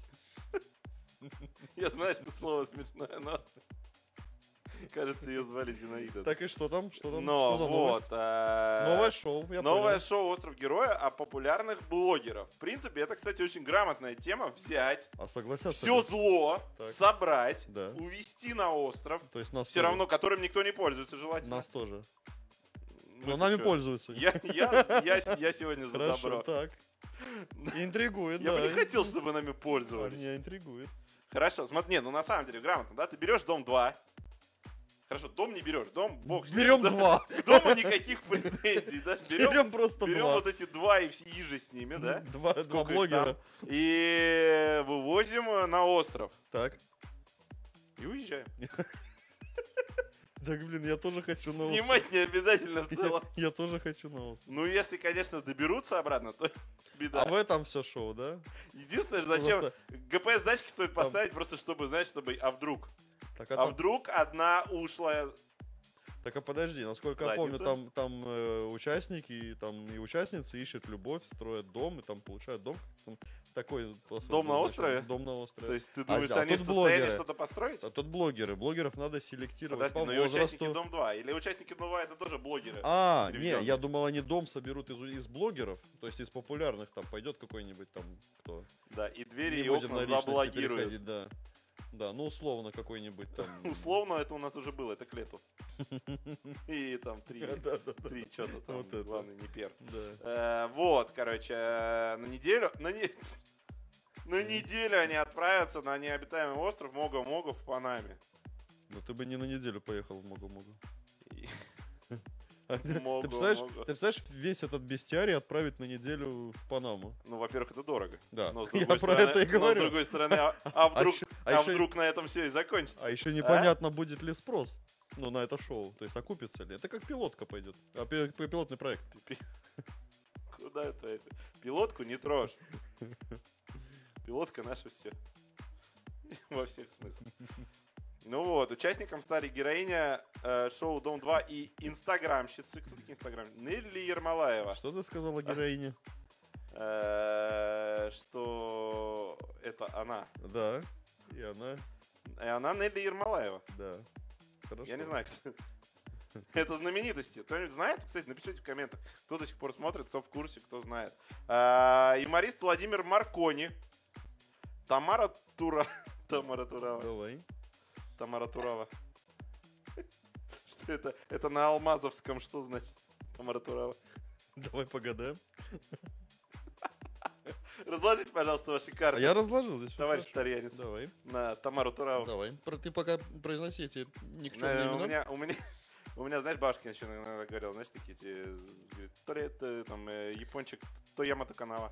Я знаю, что слово смешное, но... Кажется, ее звали Зинаида. Так и что там? Что там? Но Что за вот. новость? Новое шоу, я Новое понял. шоу «Остров Героя» о популярных блогеров. В принципе, это, кстати, очень грамотная тема. Взять А согласятся? все ли? зло, Так. собрать, Да. увезти на остров. То есть нас Все тоже. равно, которым никто не пользуется, желательно. Нас тоже. Ну, Но это нами чё? пользуются. Я сегодня за Хорошо, добро. так. Интригует, Я да. бы не хотел, чтобы нами А пользовались. меня интригует. Хорошо, смотри, ну на самом деле грамотно, да? Ты берешь Дом 2. Хорошо, дом не берешь, дом бог с ним, Берем да. 2. К дому никаких претензий, да? Берем просто Берем 2. вот эти 2 и все иже с ними, да? Два Сколько их блогера. там? И вывозим на остров. Так. И уезжаем. Так, блин, я тоже хочу на остров. Снимать не обязательно в целом. Я тоже хочу на остров. Ну, если, конечно, доберутся обратно, то А беда. в этом все шоу, да? Единственное, зачем Просто- ГПС-датчики стоит поставить, просто чтобы, знаешь, чтобы... А вдруг? Так, А вдруг одна ушлая... Так, а подожди, насколько я помню, Задница. там участники и участницы ищут любовь, строят дом, и там получают дом. Там такой Дом на острове? Дом на острове. То есть ты думаешь, а они в тут состоянии блогеры. что-то построить? А тут блогеры. Блогеров надо селектировать Подожди, по но и участники возрасту. Дом 2. Или участники Дом 2 это тоже блогеры. А, не, телевизионные. я думал, они дом соберут из блогеров, то есть из популярных, там пойдет какой-нибудь там, кто. Да, и двери, Не и будем на окна личности заблокируют. переходить, да. Да, ну условно какой-нибудь там. Условно, это у нас уже было, это к лету. И там три что-то там, Вот это. главное, не пер. Да. Вот, короче, на неделю... На неделю они отправятся на необитаемый остров Мого-Мого в Панаме. Ну ты бы не на неделю поехал в Могу-Могу. И- Ты Могу, представляешь, весь этот бестиарий отправить на неделю в Панаму? Ну, во-первых, это дорого. Да. Но с Я другой про стороны, это и но с говорю. другой стороны, а вдруг, ещё- а ещё- вдруг на этом все и закончится? А еще непонятно, будет ли спрос. Ну, на это шоу. То есть окупится ли. Это как пилотка пойдет. Пилотный проект. Куда это? Пилотку не трожь. Пилотка наше все. Во всех смыслах. Ну вот, участником стали героиня шоу «Дом 2» и инстаграмщицы. Кто такие инстаграм? Нелли Ермолаева. Что ты сказала героине? Что это она. Да. И она. И она Нелли Ермолаева. Да. Хорошо. Я не знаю, кто. Это знаменитости. Кто-нибудь знает? Кстати, напишите в комментах, кто до сих пор смотрит, кто в курсе, кто знает. Юморист Владимир Маркони. Тамара Турава. Давай. Тамара Турава. Что это? Это на Алмазовском что значит? Тамара Турава. Давай погадаем. Разложите, пожалуйста, ваши карты. Я разложил здесь. Товарищ Тарьянец. Давай. На Тамару Тураву. Давай. Ты пока произноси эти никчемные имена. У меня, знаешь, бабушка еще иногда говорила, знаешь, такие эти, говорит, то ли это там япончик, то Ямато Канава.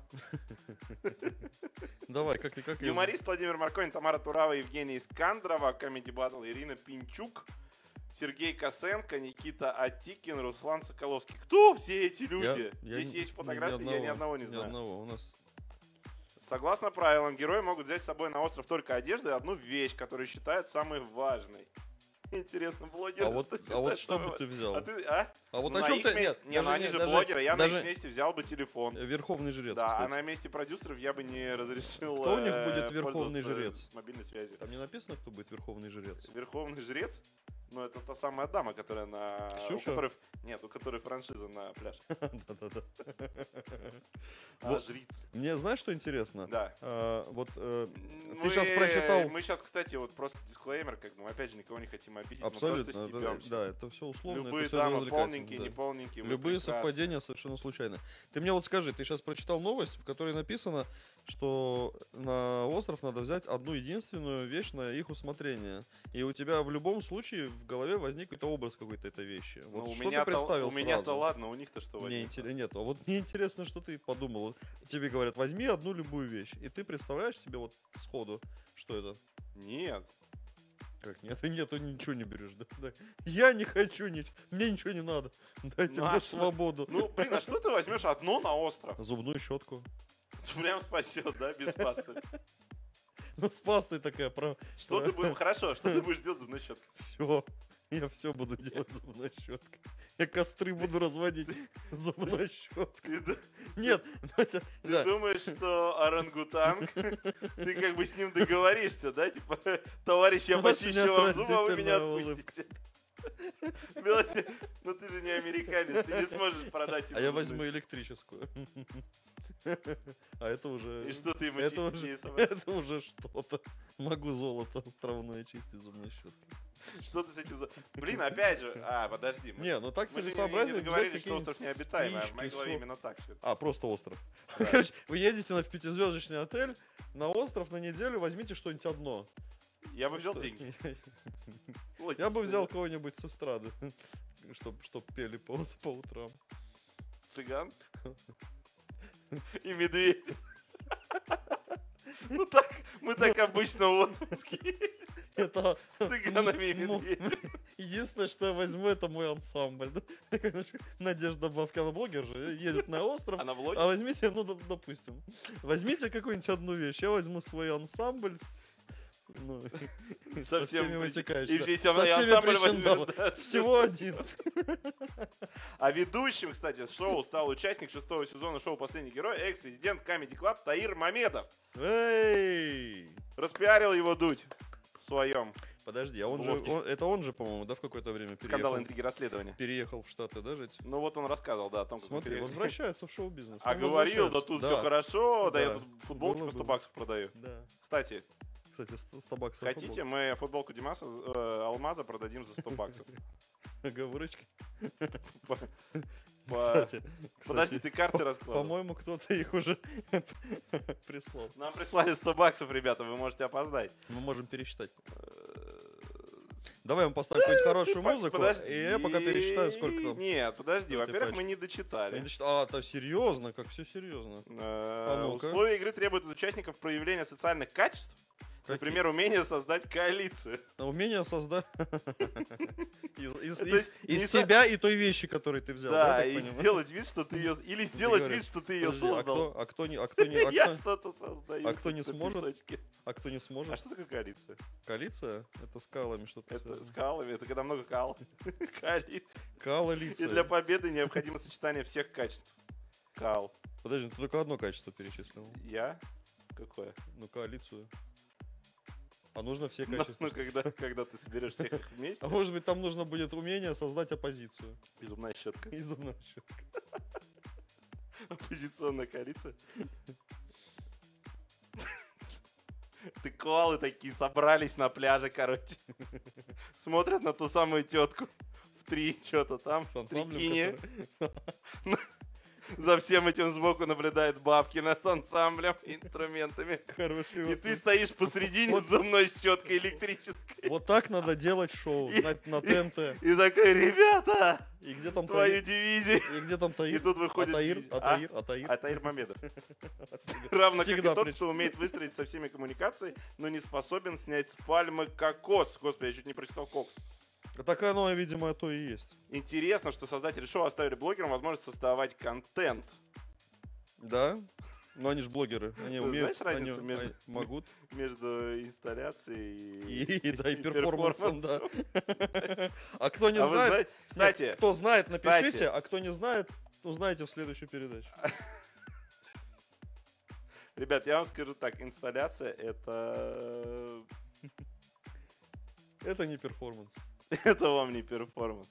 Давай, как Юморист Владимир Марконин, Тамара Турава, Евгения Искандрова, Comedy Battle, Ирина Пинчук, Сергей Косенко, Никита Атикин, Руслан Соколовский. Кто все эти люди? Здесь есть фотографии, я ни одного не знаю. Ни одного у нас. Согласно правилам, герои могут взять с собой на остров только одежду и одну вещь, которую считают самой важной. Интересно, блогеры. А вот что бы ты взял? А вот ну, о чем ты... Нет, ну они же блогеры, я на их месте взял бы телефон. Верховный жрец, Да, кстати. а на месте продюсеров я бы не разрешил Кто у них будет верховный жрец? Мобильной связи. Там не написано, кто будет верховный жрец. Верховный жрец? Ну, это та самая дама, которая на... Ксюша? У которой франшиза на пляж. Да-да-да. Жрица. Мне знаешь, что интересно? Да. Ты сейчас прочитал... Мы сейчас, кстати, вот просто дисклеймер, как бы мы опять же никого не хотим обидеть, Абсолютно. мы просто стебемся. Да, это все условно. Любые это дамы, развлекательно, полненькие, да. неполненькие. Любые совпадения совершенно случайны. Ты мне вот скажи, ты сейчас прочитал новость, в которой написано, что на остров надо взять одну единственную вещь на их усмотрение. И у тебя в любом случае в голове возник какой-то образ какой-то этой вещи. Вот Ну, что ты представил у меня-то сразу? ладно, у них-то что Мне возникло? нет, а вот мне интересно, что ты подумал. Тебе говорят, возьми одну любую вещь. И ты представляешь себе вот сходу, что это? Нет. Как нет? Ты ничего не берешь, да? Да. Я не хочу ничего, мне ничего не надо. Дайте Ну, а мне что? свободу. Ну, блин, а что ты возьмешь одно на остров? Зубную щетку. Прям спасет, да, без пасты. Ну, с пастой такая, Что ты будешь... Хорошо, что ты будешь делать с зубной щеткой? Все. Я все буду делать зубной щеткой. Я костры буду разводить зубной щеткой. Нет, Ты думаешь, что орангутанг, ты как бы с ним договоришься, да? Типа, товарищ, я почищу вам зубы, а вы меня отпустите. Ну ты же не американец, ты не сможешь продать ему. А я возьму электрическую. А это уже... И что ты ему это чистить? уже что-то. Могу золото островное чистить зубной щеткой. Что ты с этим... Блин, опять же... Подожди. Не, ну так мы же целесообразнее не договорились, что остров необитаемый, а в моей спички, голове именно так все. просто остров. Короче, вы едете в пятизвездочный отель, на остров на неделю, возьмите что-нибудь одно. Я бы взял деньги. Я бы взял кого-нибудь с эстрады, чтоб пели по утрам. Цыган? И медведь. Ну так, мы так обычно в отпуске Это с цыганами и медведями. Единственное, что я возьму, это мой ансамбль. Надежда Бабкина, блогер же, едет на остров. А на блоге? А возьмите, ну, допустим, возьмите какую-нибудь одну вещь. Я возьму свой ансамбль. Ну, со всеми вытекающими. И ансамбль возьмет. Всего один. А ведущим, кстати, шоу стал участник 6-го сезона шоу «Последний герой», экс-резидент Comedy Club Таир Мамедов. Эй! Распиарил его дуть в своем. Подожди, а он же, по-моему, да, в какое-то время переехал? Скандал, интриги, расследования. Переехал в Штаты, да, жить? Ну вот он рассказывал, да, о том, как Смотри, возвращается в шоу-бизнес. А говорил, да тут все хорошо, да я тут футболки по 100 баксов продаю. Да. Кстати, 100 баксов. Хотите, мы футболку Димаса Алмаза продадим за 100 баксов. Оговорочки. Кстати, подожди, ты карты раскладывал. По-моему, кто-то их уже прислал. Нам прислали 100 баксов, ребята, вы можете опоздать. Мы можем пересчитать. Давай мы поставим какую-нибудь хорошую музыку, подожди. и я пока пересчитаю, сколько там. Нет, подожди, Что ты во-первых, хочешь? мы не дочитали. Это серьезно, как все серьезно. ну-ка. Условия игры требуют от участников проявления социальных качеств. Например, умение создать коалицию. Умение создать не из себя и той вещи, которую ты взял. Да, я и так понимаю? сделать вид, что ты ее... Или сделать говорю, вид, что ты ее Подожди, создал. Я что-то создаю. а кто не на сможет? песочке. А кто не А сможет? что такое коалиция? Коалиция? Это скалами что-то. Это связано. скалами, это когда много кал. Коалиция. Коалиция. И для победы необходимо сочетание всех качеств. Кал. Подожди, ты только одно качество перечислил. Я? Какое? Ну, коалицию. А нужно все Ну, качества. когда ты соберешь всех их вместе, А может быть, там нужно будет умение создать оппозицию. и зубная щетка. И зубная щетка. Оппозиционная коалиция. Ты коалы такие собрались на пляже, короче. Смотрят на ту самую тетку в 3 что-то там, С в ансамблем, трикине. который- За всем этим сбоку наблюдает Бабкина с ансамблем и инструментами. Хороший И вот. ты стоишь посредине с зубной щеткой электрической. Вот так надо делать шоу на ТНТ. И такой, ребята, И где там твою Таир? дивизию. И где там Таир? И тут выходит Атаир, дивизия. Атаир, Атаир. Атаир Мамедов. Равно как и Всегда тот, причем. кто умеет выстроить со всеми коммуникации, но не способен снять с пальмы кокос. Господи, я чуть не прочитал кокс. Так оно, видимо, то и есть. Интересно, что создатели шоу оставили блогерам возможность создавать контент. Да? Но они же блогеры. Они Ты умеют. знаешь разницу они между- могут. Между инсталляцией И перформансом, да. А кто не А вы знает, знаете, кстати, нет, кто знает, напишите, кстати. а кто не знает, узнаете в следующей передаче. ребят, я вам скажу так, инсталляция это... Это не перформанс. Это вам не перформанс.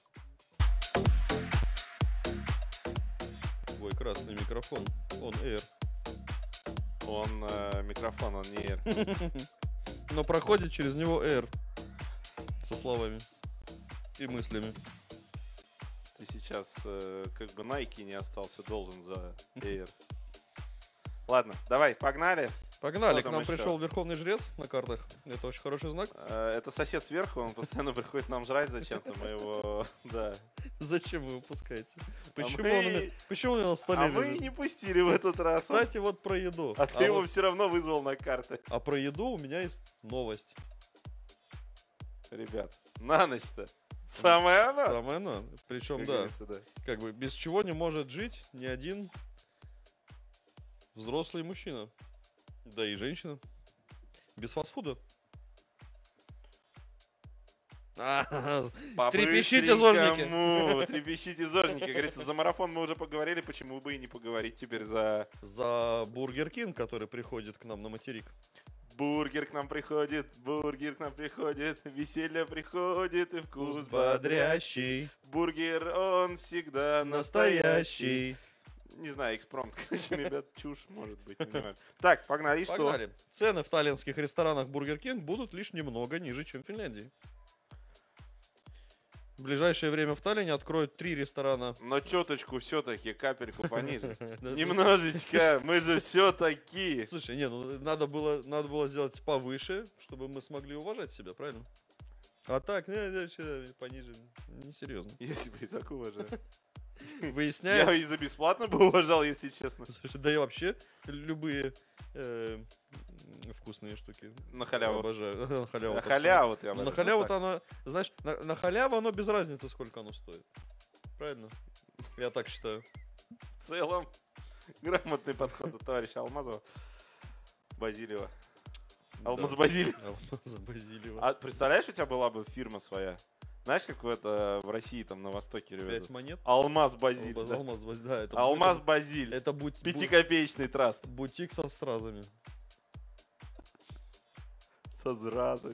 Твой красный микрофон. Он Air. Он микрофон, он не Air. Но проходит через него Air. Со словами. И мыслями. Ты сейчас как бы Nike не остался должен за Air. Ладно, давай, погнали. Погнали, Что к там нам еще? пришел Верховный Жрец на картах. Это очень хороший знак. Это сосед сверху, он постоянно приходит нам жрать зачем-то. Мы его, да. Зачем вы выпускаете? Почему, мы- почему у него на столе А мы лежит? не пустили в этот раз. Кстати, вот про еду. А ты его вот- все равно вызвал на карты. а про еду у меня есть новость. Ребят, на ночь-то. Самое оно. Самое оно. Причем, Как да, говорится, да. как бы без чего не может жить ни один взрослый мужчина. Да и женщина. Без фастфуда. Трепещите, зожники. По-быстренькому. Трепещите, зожники. Как говорится, за марафон мы уже поговорили, почему бы и не поговорить теперь за... За Бургер Кинг, который приходит к нам на материк. Бургер к нам приходит, веселье приходит и вкус бодрящий. Бургер, он всегда настоящий. Не знаю, экспромт, короче, ребят, чушь, может быть, не понимаю. Так, погнали, и что? Погнали. Цены в таллинских ресторанах Бургер Кинг будут лишь немного ниже, чем в Финляндии. В ближайшее время в Таллине откроют 3 ресторана. Но чуточку все-таки, капельку пониже. Немножечко, мы же все такие. Слушай, не, ну надо было сделать повыше, чтобы мы смогли уважать себя, правильно? А так, пониже, несерьезно. Если бы и так уважаю. Я Выясняется. и за бесплатно бы уважал, если честно. Слушай, да и вообще любые вкусные штуки. На халяву. Обожаю. На халяву. На так халяву ты Ну, на обожаешь. халяву-то Так. оно, знаешь, на халяву оно без разницы, сколько оно стоит. Правильно? Я так считаю. В целом, грамотный подход от товарища Алмазова. Базилева. Алмаз Базилев. Алмаза Базилева. А представляешь, у тебя была бы фирма своя? Знаешь, как в России, там, на Востоке, 5 ребята? монет. Алмаз Базиль. да. Алмаз Базиль, да, это Алмаз Базиль. это Пятикопеечный траст. бутик со стразами. Со зразами.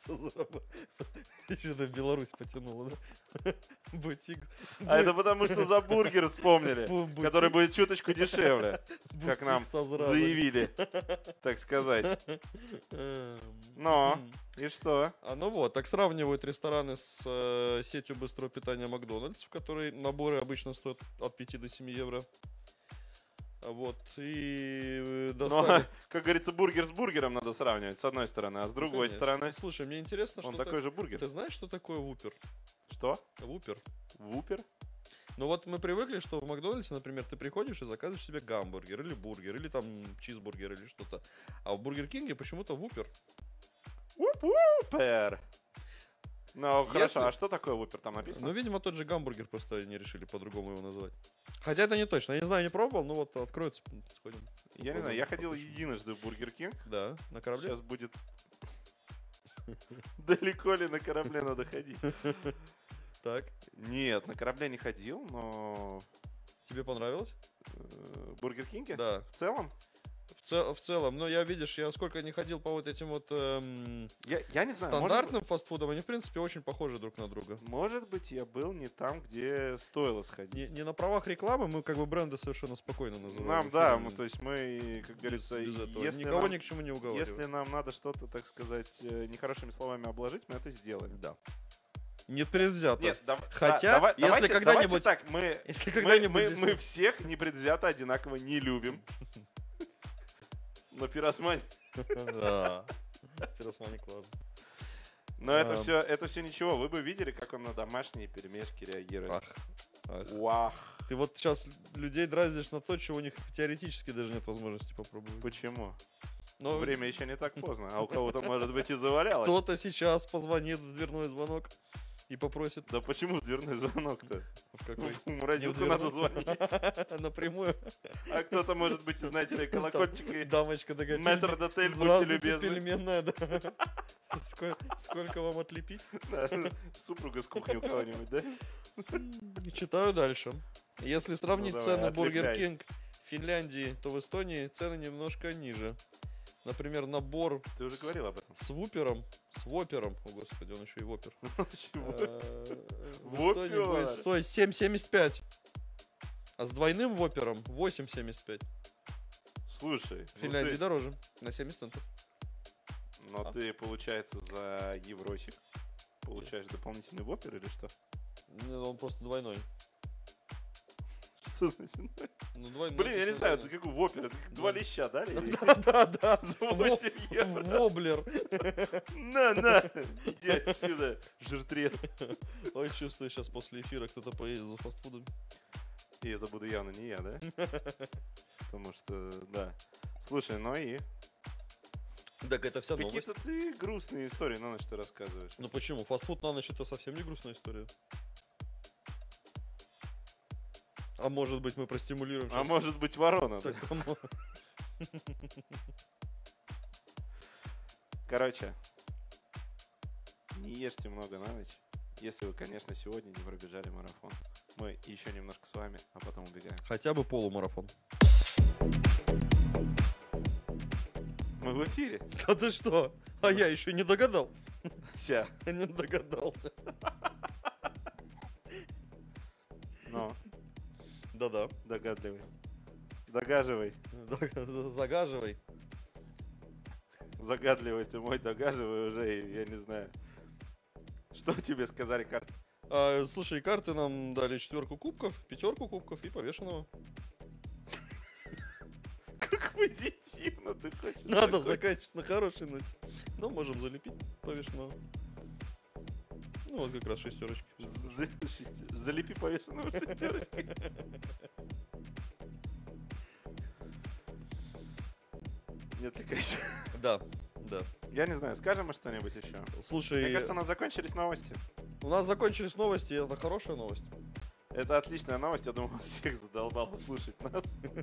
Что-то Беларусь потянула, да? Бутик. А это потому, что за бургер вспомнили, Бутик. который будет чуточку дешевле, как Бутик нам со зразами. заявили, так сказать. Но, и что? Ну вот, так сравнивают рестораны с сетью быстрого питания Макдональдс, в которой наборы обычно стоят от 5 до 7 евро. Вот, и Но, достали... как говорится, бургер с бургером надо сравнивать, с одной стороны, а с другой Конечно. стороны, Слушай, мне интересно, он что такой же бургер. Ты знаешь, что такое вупер? Что? Вупер. Вупер? Ну вот мы привыкли, что в Макдональдсе, например, ты приходишь и заказываешь себе гамбургер или бургер, или там чизбургер или что-то. А в Бургер Кинге почему-то вупер. Вупер! Ну, Если- хорошо, а что такое вупер? Там написано? Ну, видимо, тот же гамбургер, просто они решили по-другому его назвать. Хотя это не точно, я не знаю, не пробовал, но вот откроется, сходим. Я не знаю, я ходил единожды в Бургер Кинг. Да, на корабле. Сейчас будет... Далеко ли на корабле надо ходить? Так, Нет, на корабле не ходил, но... тебе понравилось? Бургер Кинге? Да. В целом? В целом, но я сколько не ходил по вот этим вот Я не знаю, стандартным фастфудам, они, в принципе, очень похожи друг на друга. может быть, я был не там, где стоило сходить. Не на правах рекламы, мы как бы бренды совершенно спокойно называем. Нам, да, то есть мы, как говорится, без этого. если Никого нам, ни к чему не уговариваем. если нам надо что-то, так сказать, нехорошими словами обложить, мы это сделаем. Да. Непредвзято. Нет, Хотя, если когда-нибудь... так, Если когда-нибудь... мы всех непредвзято одинаково не любим. Но пиросмани... Да. Пиросмани класс. Но это все ничего. Вы бы видели, как он на домашние пельмешки реагирует. Вах. Ты вот сейчас людей дразнишь на то, чего у них теоретически даже нет возможности попробовать. Почему? Но Время еще не так поздно, а у кого-то, может быть, и завалялось. кто-то сейчас позвонит в дверной звонок и попросит... Да почему дверной звонок-то? В какой? В морозилку Не в надо дверной. звонить. Напрямую. А кто-то, может быть, из, знаете ли, колокольчика и Дамочка такая... метрдотель, будьте Здравствуйте, любезны. пельменная, да. Сколько вам отлепить? Да, супруга с кухни у кого-нибудь, да? Читаю дальше. Если сравнить давай, цены Burger отлепляй. King в Финляндии, то в Эстонии цены немножко ниже. Например, набор Ты уже говорил об этом. с вопером, о господи, он еще и вопер. Чего? В Эстонии будет стоить 7,75. А с двойным вопером 8,75. Слушай, В Финляндии дороже, на 70 центов. но ты, получается, за евросик получаешь дополнительный вопер или что? Он просто двойной. Что значит? Ну, двойной. Блин, я не знаю, это как вопер, это как два леща, да? Да. За 8 евро. Воблер. На, иди отсюда, жиртрез. Ой, чувствую, сейчас после эфира кто-то поедет за фастфудом. И это буду явно не я, да? Потому что, да. Слушай, ну и Так это вся новость. какие-то ты грустные истории на ночь ты рассказываешь. Ну почему? Фастфуд на ночь это совсем не грустная история. А может быть мы простимулируем А сейчас? может быть ворона. да? Короче, не ешьте много на ночь, если вы, конечно, сегодня не пробежали марафон. Мы еще немножко с вами, а потом убегаем. Хотя бы полумарафон. Мы в эфире. Да ты что? А я еще не догадал. Ся. Не догадался. Но, Да-да. догадливый. Догаживай. Загаживай. Загадливый ты мой, догаживай уже, я не знаю. Что тебе сказали карты? Слушай, карты нам дали 4 кубков, 5 кубков и повешенного. Как позитивно ты хочешь. Надо закончить? заканчивать на хорошей ноте. Но можем залепить повешенного. Ну вот как раз 6. Залепи повешенного шестерочкой. Не отвлекайся. Да. Я не знаю, скажем мы что-нибудь еще? Слушай, Мне кажется, у нас закончились новости. у нас закончились новости, и это хорошая новость. Это отличная новость, я думаю, вас всех задолбало слушать нас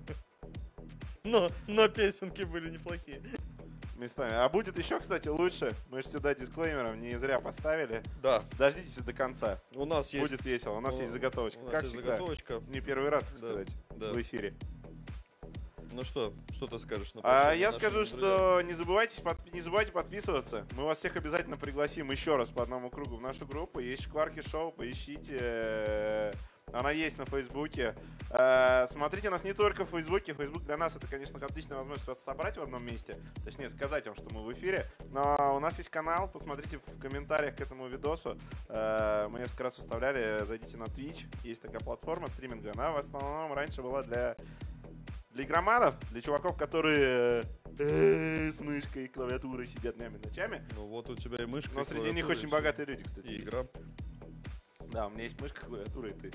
Но песенки были неплохие. местами. А будет еще, кстати, лучше. Мы же сюда дисклеймером не зря поставили. Да, Дождитесь до конца. у нас есть... Будет весело. У нас есть заготовочка. У нас Как есть всегда. заготовочка. Не первый раз, так Да, сказать, да. в эфире. Ну что ты скажешь? на А прощание я нашим скажу, друзьям? что не забывайте подписываться. Мы вас всех обязательно пригласим еще раз по одному кругу в нашу группу. Есть Шкварки Шоу, поищите. Она есть на Фейсбуке. Смотрите нас не только в Фейсбуке. Фейсбук для нас это, конечно, отличная возможность вас собрать в одном месте. Точнее, сказать вам, что мы в эфире. Но у нас есть канал. Посмотрите в комментариях к этому видосу. Мы несколько раз выставляли. Зайдите на Twitch. Есть такая платформа стриминга. Она в основном раньше была для игроманов, для чуваков, которые с мышкой и клавиатурой сидят днями и ночами. Ну вот у тебя и мышка. Но и среди них клавиатура, очень и богатые люди, кстати. И есть. игра. Да, у меня есть мышка, клавиатура и ты.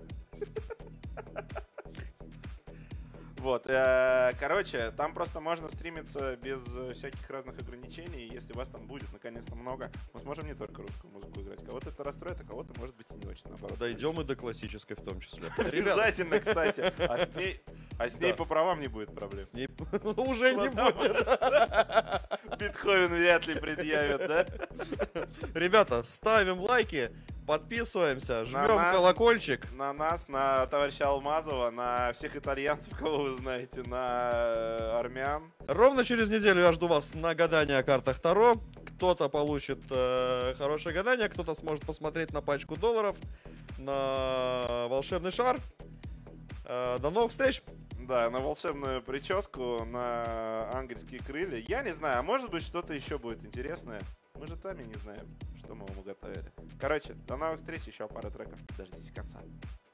Вот, короче, там просто можно стримиться без всяких разных ограничений. Если вас там будет наконец-то много, мы сможем не только русскую музыку играть. Кого-то это расстроит, а кого-то, может быть, и не очень, наоборот. Дойдем и до классической в том числе. Обязательно, кстати. А с ней Да. по правам не будет проблем. С ней уже не будет. Бетховен вряд ли предъявит, да? Ребята, ставим лайки, Подписываемся, На жмем нас. колокольчик. На нас, на товарища Алмазова, на всех итальянцев, кого вы знаете, на армян. Ровно через неделю я жду вас на гадание о картах Таро. Кто-то получит хорошее гадание, кто-то сможет посмотреть на пачку долларов, на волшебный шар. До новых встреч! Да, на волшебную прическу, на ангельские крылья. Я не знаю, а может быть что-то еще будет интересное. Мы же сами не знаем, что мы вам уготовили. Короче, до новых встреч, еще пара треков. Дождитесь конца.